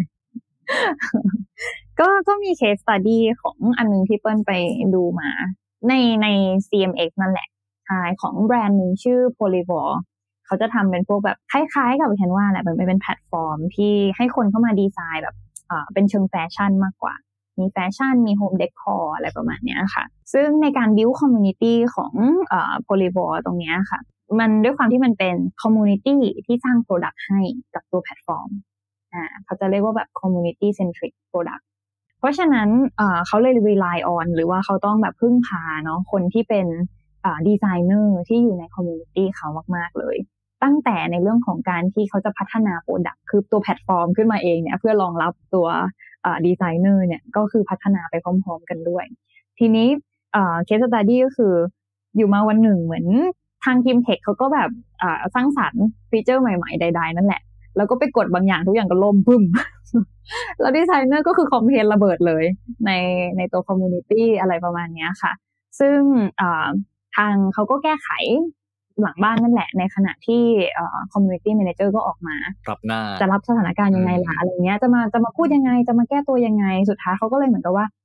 ก็ก็มี case study ของอันนึงที่เปิ้ลไปดูมาในใน ซี เอ็ม เอ็กซ์ นั่นแหละใช่ของแบรนด์นึงชื่อ Polyvore เขาจะทำเป็นพวกแบบคล้ายๆกับแคนวาแหละมันเป็นแพลตฟอร์มที่ให้คนเข้ามาดีไซน์แบบอ่าเป็นเชิงแฟชั่นมากกว่ามีแฟชั่นมีโฮมเดคอร์อะไรประมาณนี้ค่ะซึ่งในการ build community ของเอ่อ Polyvore ตรงนี้ค่ะมันด้วยความที่มันเป็น community ที่สร้าง product ให้กับตัวแพลตฟอร์มอ่าเขาจะเรียกว่าแบบ community centric product เพราะฉะนั้นเอ่อเขาเลย rely on หรือว่าเขาต้องแบบพึ่งพาเนาะคนที่เป็นอ่าดีไซเนอร์ที่อยู่ใน community เขามากๆเลยตั้งแต่ในเรื่องของการที่เขาจะพัฒนา product คือตัวแพลตฟอร์มขึ้นมาเองเนี่ยเพื่อรองรับตัวดีไซเนอร์เนี่ยก็คือพัฒนาไปพร้อมๆกันด้วยทีนี้เคสสตัดดี้ก็คืออยู่มาวันหนึ่งเหมือนทางทีมเทคเขาก็แบบสร้างสรรค์ฟีเจอร์ใหม่ๆใดๆนั่นแหละแล้วก็ไปกดบางอย่างทุกอย่างก็ล่มพึ่ม แล้วดีไซเนอร์ก็คือคอมเพลนระเบิดเลยในในตัวคอมมูนิตี้อะไรประมาณนี้ค่ะซึ่งทางเขาก็แก้ไขหลังบ้านนั่นแหละในขณะที่เอ่อ community manager ก็ออกมารับหน้าจะรับสถานการณ์ยังไงล่ะอะไรเงี้ยจะมาจะมาพูดยังไงจะมาแก้ตัวยังไงสุดท้ายเขาก็เลยเหมือนกับว่า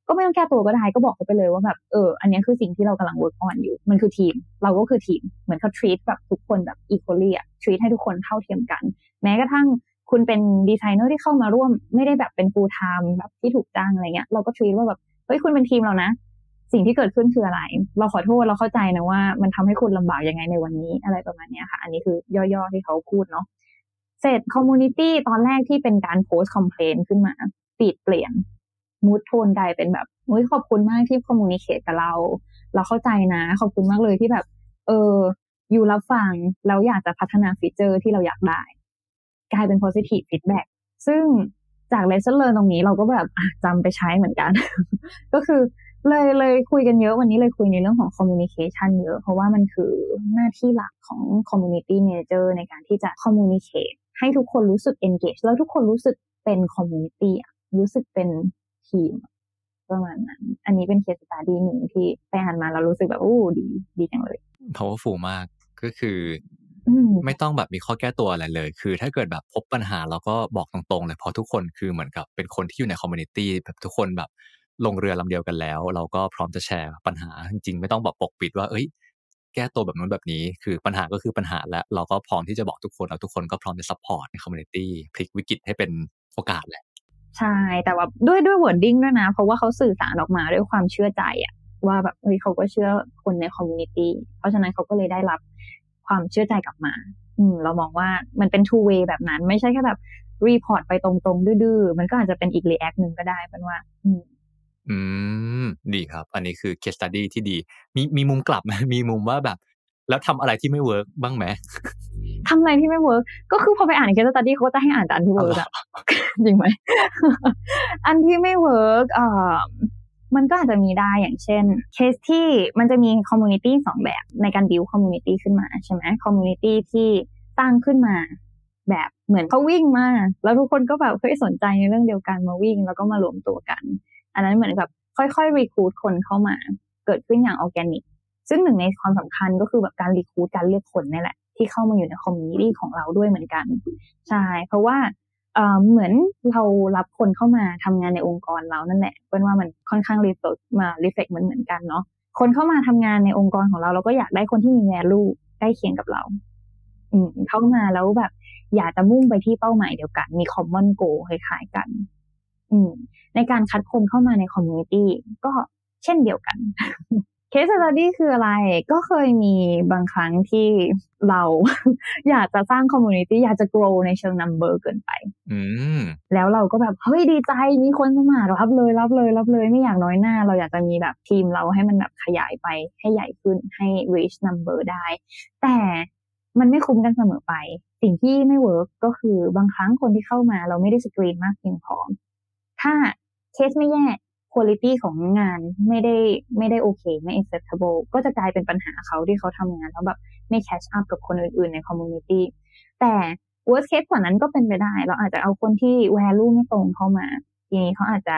ก็ไม่ต้องแก้ตัวก็ได้ก็บอกเขาไปเลยว่าแบบเอออันนี้คือสิ่งที่เรากำลัง work on อยู่มันคือทีมเราก็คือทีมเหมือนเขา treat แบบทุกคนแบบ equally อ่ะ treat ให้ทุกคนเท่าเทียมกันแม้กระทั่งคุณเป็นดีไซเนอร์ที่เข้ามาร่วมไม่ได้แบบเป็น full time แบบที่ถูกจ้างอะไรเงี้ยเราก็ treat ว่าแบบเฮ้ยคุณเป็นทีมเรานะสิ่งที่เกิดขึ้นคืออะไรเราขอโทษเราเข้าใจนะว่ามันทำให้คุณลำบากยังไงในวันนี้อะไรประมาณนี้ค่ะอันนี้คือย่อๆที่เขาพูดเนาะเสร็จ community ตอนแรกที่เป็นการโพสต์ complaint ขึ้นมาปิดเปลี่ยน mood tone กลายเป็นแบบโอ้ยขอบคุณมากที่ communicate กับเราเราเข้าใจนะขอบคุณมากเลยที่แบบเอออยู่รับฟังแล้วอยากจะพัฒนาฟีเจอร์ที่เราอยากได้กลายเป็น positive feedback ซึ่งจาก lesson learn ตรงนี้เราก็แบบจำไปใช้เหมือนกัน ก็คือเลยเลยคุยกันเยอะวันนี้เลยคุยในเรื่องของ communication เยอะเพราะว่ามันคือหน้าที่หลักของ community manager ในการที่จะ communicate ให้ทุกคนรู้สึก engage แล้วทุกคนรู้สึกเป็น community รู้สึกเป็นทีมประมาณนั้นอันนี้เป็น case study หนึ่งที่ไปอ่านมาแล้วรู้สึกแบบโอ้ดีดีจังเลย powerful มากก็คือไม่ต้องแบบมีข้อแก้ตัวอะไรเลยคือถ้าเกิดแบบพบปัญหาเราก็บอกตรงๆเลยเพราะทุกคนคือเหมือนกับเป็นคนที่อยู่ใน community แบบทุกคนแบบลงเรือลำเดียวกันแล้วเราก็พร้อมจะแชร์ปัญหาจริงๆไม่ต้องแบบปกปิดว่าเอ้ยแก้ตัวแบบนั้นแบบนี้คือปัญหาก็คือปัญหาและเราก็พร้อมที่จะบอกทุกคนแล้วทุกคนก็พร้อมจะ support ใน community พลิกวิกฤตให้เป็นโอกาสแหละใช่แต่ว่าด้วยด้วย wording ด้วยนะเพราะว่าเขาสื่อสารออกมาด้วยความเชื่อใจอะว่าแบบเฮ้ยเขาก็เชื่อคนใน community เพราะฉะนั้นเขาก็เลยได้รับความเชื่อใจกลับมาอืมเรามองว่ามันเป็น two way แบบนั้นไม่ใช่แค่แบบ report ไปตรงๆดื้อๆมันก็อาจจะเป็นอีก react นึงก็ได้เป็นว่าอืมอืมดีครับอันนี้คือ case study ที่ดีมีมีมุมกลับไหมมีมุมว่าแบบแล้วทำอะไรที่ไม่เวิร์กบ้างไหมทำอะไรที่ไม่เวิร์กก็คือพอไปอ่าน case study เขาก็จะให้อ่านแต่อันที่เวิร์กอะจริงไหม อันที่ไม่เวิร์กเอ่อมันก็อาจจะมีได้อย่างเช่นเคสที่มันจะมี community สองแบบในการ build community ขึ้นมาใช่ไหม community ที่ตั้งขึ้นมาแบบเหมือนเขาวิ่งมาแล้วทุกคนก็แบบเฮ้ยสนใจในเรื่องเดียวกันมาวิ่งแล้วก็มารวมตัวกันอันนั้นเหมือนกับค่อยๆ recruit คนเข้ามาเกิดขึ้นอย่าง organic ซึ่งหนึ่งในความสำคัญก็คือแบบการ recruit การเลือกคนนี่แหละที่เข้ามาอยู่ใน community ของเราด้วยเหมือนกันใช่เพราะว่าเอ่อเหมือนเรารับคนเข้ามาทำงานในองค์กรเรานั่นแหละเป็นว่ามันค่อนข้าง reflect มา reflect เหมือนเหมือนกันเนาะคนเข้ามาทำงานในองค์กรของเราเราก็อยากได้คนที่มี value ใกล้เคียงกับเราอืมเข้ามาแล้วแบบอยากจะมุ่งไปที่เป้าหมายเดียวกันมี common goal คล้ายๆกันอืมในการคัดคนเข้ามาใน community ก็เช่นเดียวกันcase study คืออะไรก็เคยมีบางครั้งที่เรา อยากจะสร้าง community อยากจะ grow ในเชิง number เกินไปแล้วเราก็แบบเฮ้ยดีใจมีคนสมัครรับเลยรับเลยรับเลยไม่อยากน้อยหน้าเราอยากจะมีแบบทีมเราให้มันแบบขยายไปให้ใหญ่ขึ้นให้ reach number ได้แต่มันไม่คุ้มกันเสมอไปสิ่งที่ไม่ work ก็คือบางครั้งคนที่เข้ามาเราไม่ได้สกรีนมากเพียงพอถ้าเคสไม่แย่quality ของงานไม่ได้ไม่ได้โอเคไม่ acceptable ก็จะกลายเป็นปัญหาเขาที่เขาทำงานแล้วแบบไม่ catch up กับคนอื่นๆใน community แต่ worst case กว่านั้นก็เป็นไปได้เราอาจจะเอาคนที่ value ไม่ตรงเข้ามาทีนี้เขาอาจจะ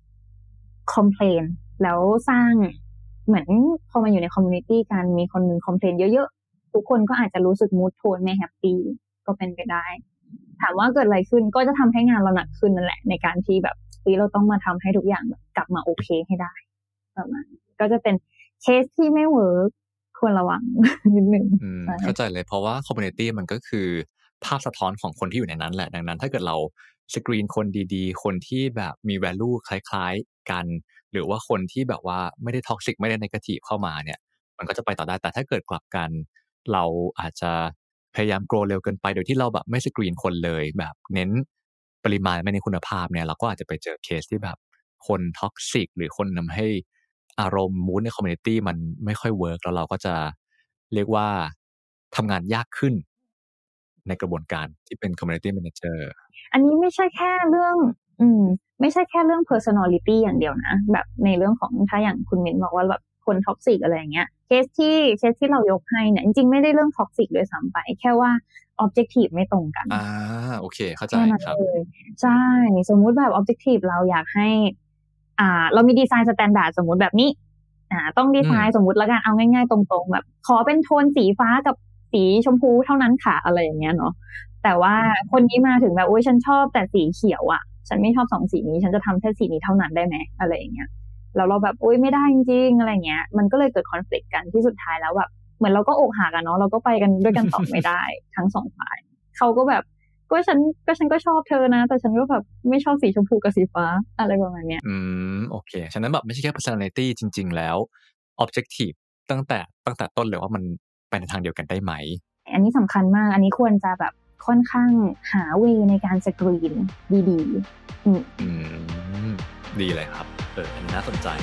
complain แล้วสร้างเหมือนพอมาอยู่ใน community กันมีคนนึง complain เยอะๆทุกคนก็อาจจะรู้สึก mood tone ไม่ happy ก็เป็นไปได้ถามว่าเกิดอะไรขึ้นก็จะทำให้งานเราหนักขึ้นนั่นแหละในการที่แบบเราต้องมาทำให้ทุกอย่างแบบกลับมาโอเคให้ได้ประมาณก็จะเป็นเคสที่ไม่เวิร์กควรระวังนิดนึงเข้าใจเลยเพราะว่าคอมมูนิตี้มันก็คือภาพสะท้อนของคนที่อยู่ในนั้นแหละดังนั้นถ้าเกิดเราสกรีนคนดีๆคนที่แบบมี value คล้ายๆกันหรือว่าคนที่แบบว่าไม่ได้ท็อกซิกไม่ได้เนกาทีฟเข้ามาเนี่ยมันก็จะไปต่อได้แต่ถ้าเกิดกลับกันเราอาจจะพยายาม grow เร็วเกินไปโดยที่เราแบบไม่สกรีนคนเลยแบบเน้นปริมาณไม่ในคุณภาพเนี่ยเราก็อาจจะไปเจอเคสที่แบบคนท็อกซิกหรือคนทำให้อารมณ์มูดในคอมมูนิตี้มันไม่ค่อยเวิร์กแล้วเราก็จะเรียกว่าทำงานยากขึ้นในกระบวนการที่เป็น community manager อันนี้ไม่ใช่แค่เรื่องอืมไม่ใช่แค่เรื่อง personality อย่างเดียวนะแบบในเรื่องของถ้าอย่างคุณมิ้นบอกว่าแบบคนท็อกซิกอะไรอย่างเงี้ยเคสที่เคสที่เรายกให้เนี่ยจริงๆไม่ได้เรื่องท็อกซิกด้วยซ้ำไปแค่ว่า objective ไม่ตรงกันอ่าโอเคเข้าใจครับใช่สมมุติแบบ objective เราอยากให้อ่าเรามีดีไซน์ standard สมมุติแบบนี้อ่าต้องดีไซน์สมมุติแล้วกันเอาง่ายๆตรงๆแบบขอเป็นโทนสีฟ้ากับสีชมพูเท่านั้นค่ะอะไรอย่างเงี้ยเนาะแต่ว่าคนนี้มาถึงแบบโอ๊ยฉันชอบแต่สีเขียวอ่ะฉันไม่ชอบสองสีนี้ฉันจะทำแค่สีนี้เท่านั้นได้ไหมอะไรอย่างเงี้ยแล้วเราแบบโอ๊ยไม่ได้จริงๆอะไรเงี้ยมันก็เลยเกิดคอนฟลิกต์กันที่สุดท้ายแล้วแบบเหมือนเราก็อกหักกันเนาะเราก็ไปกันด้วยกันต่อไม่ได้ทั้งสองฝ่ายเขาก็แบบก็ฉันก็ฉันก็ชอบเธอนะแต่ฉันก็แบบไม่ชอบสีชมพูกับสีฟ้าอะไรประมาณเนี้ยอืมโอเคฉะนั้นแบบไม่ใช่แค่ personality จริงๆแล้ว objective ตั้งแต่ตั้งแต่ต้นเลยว่ามันไปในทางเดียวกันได้ไหมอันนี้สำคัญมากอันนี้ควรจะแบบค่อนข้างหาเวในการสกรีนดีๆอืมอืมดีเลยครับเอออันนี้น่าสนใจ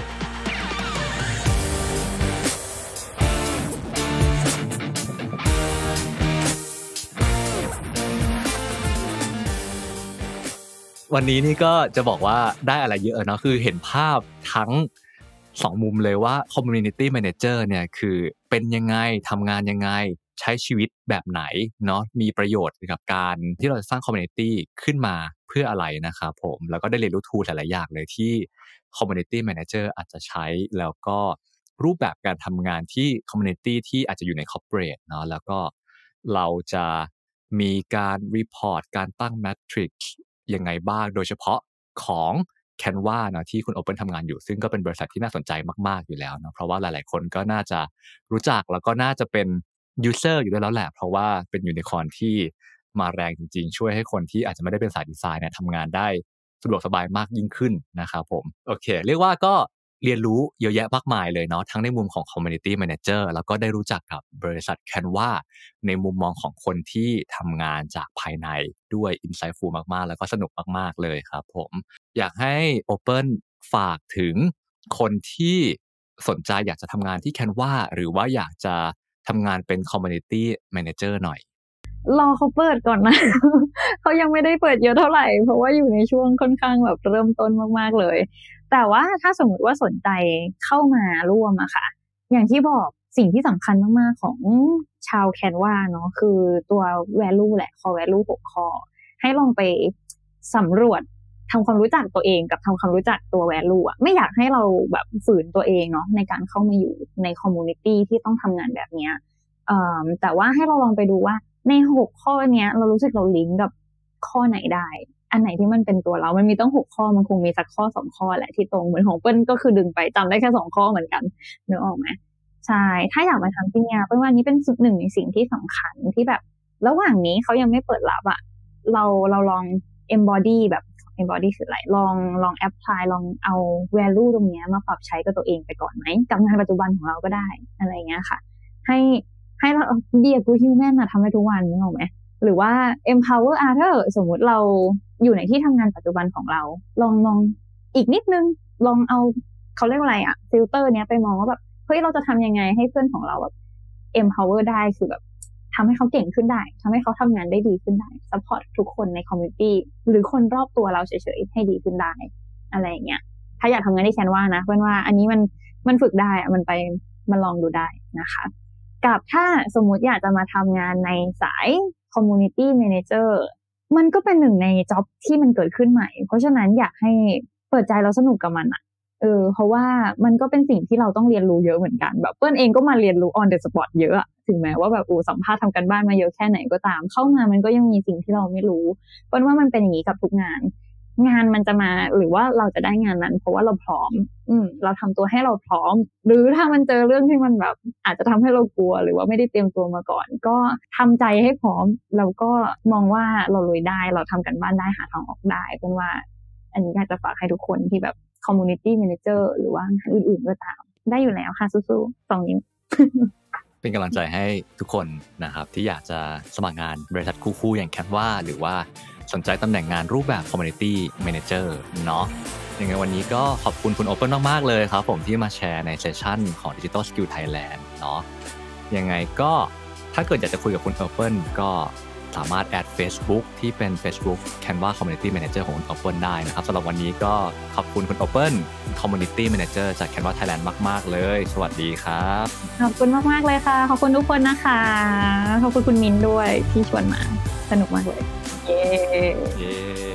วันนี้นี่ก็จะบอกว่าได้อะไรเยอะเนาะคือเห็นภาพทั้งสองมุมเลยว่า community manager เนี่ยคือเป็นยังไงทำงานยังไงใช้ชีวิตแบบไหนเนาะมีประโยชน์กับการที่เราจะสร้าง community ขึ้นมาเพื่ออะไรนะครับผมแล้วก็ได้เรียนรู้ tool หลายๆอย่างเลยที่ community manager อาจจะใช้แล้วก็รูปแบบการทำงานที่ community ที่อาจจะอยู่ใน corporate เนาะแล้วก็เราจะมีการ report การตั้ง metricยังไงบ้างโดยเฉพาะของ Canva เนาะที่คุณ Open ทำงานอยู่ซึ่งก็เป็นบริษัทที่น่าสนใจมากๆอยู่แล้วเนาะเพราะว่าหลายๆคนก็น่าจะรู้จักแล้วก็น่าจะเป็น user อยู่ด้วยแล้วแหละเพราะว่าเป็นยูนิคอร์นที่มาแรงจริงๆช่วยให้คนที่อาจจะไม่ได้เป็นสายดีไซน์เนี่ยทำงานได้สะดวกสบายมากยิ่งขึ้นนะครับผมโอเคเรียกว่าก็เรียนรู้เยอะแยะมากมายเลยเนาะทั้งในมุมของ Community Manager แล้วก็ได้รู้จักกับบริษัท Canva ในมุมมองของคนที่ทำงานจากภายในด้วย insightful มากๆแล้วก็สนุกมากๆเลยครับผมอยากให้ Open ฝากถึงคนที่สนใจอยากจะทำงานที่ Canva หรือว่าอยากจะทำงานเป็น Community Manager หน่อยรอเขาเปิดก่อนนะ เขายังไม่ได้เปิดเยอะเท่าไหร่เพราะว่าอยู่ในช่วงค่อนข้างแบบเริ่มต้นมากๆเลยแต่ว่าถ้าสมมติว่าสนใจเข้ามาร่วมอะค่ะอย่างที่บอกสิ่งที่สำคัญมากๆของชาว Canva เนาะคือตัว value แหละ core value หกข้อให้ลองไปสำรวจทำความรู้จักตัวเองกับทำความรู้จักตัว value อะไม่อยากให้เราแบบฝืนตัวเองเนาะในการเข้ามาอยู่ใน community ที่ต้องทำงานแบบนี้เอ่อแต่ว่าให้เราลองไปดูว่าในหกข้อเนี้ยเรารู้สึกเราลิงก์กับข้อไหนได้อันไหนที่มันเป็นตัวเรามันมีต้องหกข้อมันคงมีสักข้อสองข้อแหละที่ตรงเหมือนของเปิ้ลก็คือดึงไปจำได้แค่สองข้อเหมือนกันนึกออกไหมใช่ถ้าอยากมาทำที่เนี้ยเปิ้ลว่านี้เป็นหนึ่งในสิ่งที่สำคัญที่แบบระหว่างนี้เขายังไม่เปิดรับอะเราเราลอง embody แบบ embody คืออะไรลองลอง apply ลองเอา value ตรงเนี้ยมาปรับใช้กับตัวเองไปก่อนไหมกับงานปัจจุบันของเราก็ได้อะไรเงี้ยค่ะให้ให้เราเบียร์กูฮิวแมนอะทำให้ทุกวันนึกออกไหมหรือว่า empower other สมมุติเราอยู่ในที่ทำงานปัจจุบันของเราลองมองอีกนิดนึงลองเอาเขาเรียกว่าอะไรอะฟิลเตอร์เนี้ยไปมองว่าแบบเฮ้ยเราจะทำยังไงให้เพื่อนของเราแบบ empower ได้คือแบบทำให้เขาเก่งขึ้นได้ทำให้เขาทำงานได้ดีขึ้นได้ support ทุกคนใน community หรือคนรอบตัวเราเฉยๆให้ดีขึ้นได้อะไรอย่างเงี้ยถ้าอยากทำงานที่แคนวานะเพื่อนว่าอันนี้มันมันฝึกได้อะมันไปมันลองดูได้นะคะกับถ้าสมมุติอยากจะมาทำงานในสาย community manager มันก็เป็นหนึ่งในจ็อบที่มันเกิดขึ้นใหม่เพราะฉะนั้นอยากให้เปิดใจแล้วสนุกกับมันอะเออเพราะว่ามันก็เป็นสิ่งที่เราต้องเรียนรู้เยอะเหมือนกันแบบเปิ้ลเองก็มาเรียนรู้ on the spot เยอะถึงแม้ว่าแบบโอ้สัมภาษณ์ทำกันบ้านมาเยอะแค่ไหนก็ตามเข้ามามันก็ยังมีสิ่งที่เราไม่รู้เปิ้ลว่ามันเป็นอย่างนี้กับทุกงานงานมันจะมาหรือว่าเราจะได้งานนั้นเพราะว่าเราพร้อมอืมเราทำตัวให้เราพร้อมหรือถ้ามันเจอเรื่องที่มันแบบอาจจะทำให้เรากลัวหรือว่าไม่ได้เตรียมตัวมาก่อนก็ทำใจให้พร้อมแล้วก็มองว่าเราลุยได้เราทำกันบ้านได้หาทางออกได้เปิ้ลว่าอันนี้อยากจะฝากให้ทุกคนที่แบบ community manager หรือว่างานอื่นๆก็ตามได้อยู่แล้วค่ะสู้ๆสองนิ้วเป็นกำลังใจให้ทุกคนนะครับที่อยากจะสมัครงานบริษัทคู่ๆอย่าง Canva หรือว่าสนใจตำแหน่งงานรูปแบบ Community Manager เนาะยังไงวันนี้ก็ขอบคุณคุณ Open มากๆเลยครับผมที่มาแชร์ในเซสชั่นของ Digital Skill Thailand เนาะยังไงก็ถ้าเกิดอยากจะคุยกับคุณ Open ก็สามารถแอด Facebook ที่เป็น Facebook Canva Community Manager ของคุณ Open ได้นะครับสำหรับวันนี้ก็ขอบคุณคุณ Open Community Manager จาก Canva Thailand มากๆเลยสวัสดีครับขอบคุณมากๆเลยค่ะขอบคุณทุกคนนะคะขอบคุณคุณมิ้นด้วยที่ชวนมาสนุกมากเลยเย้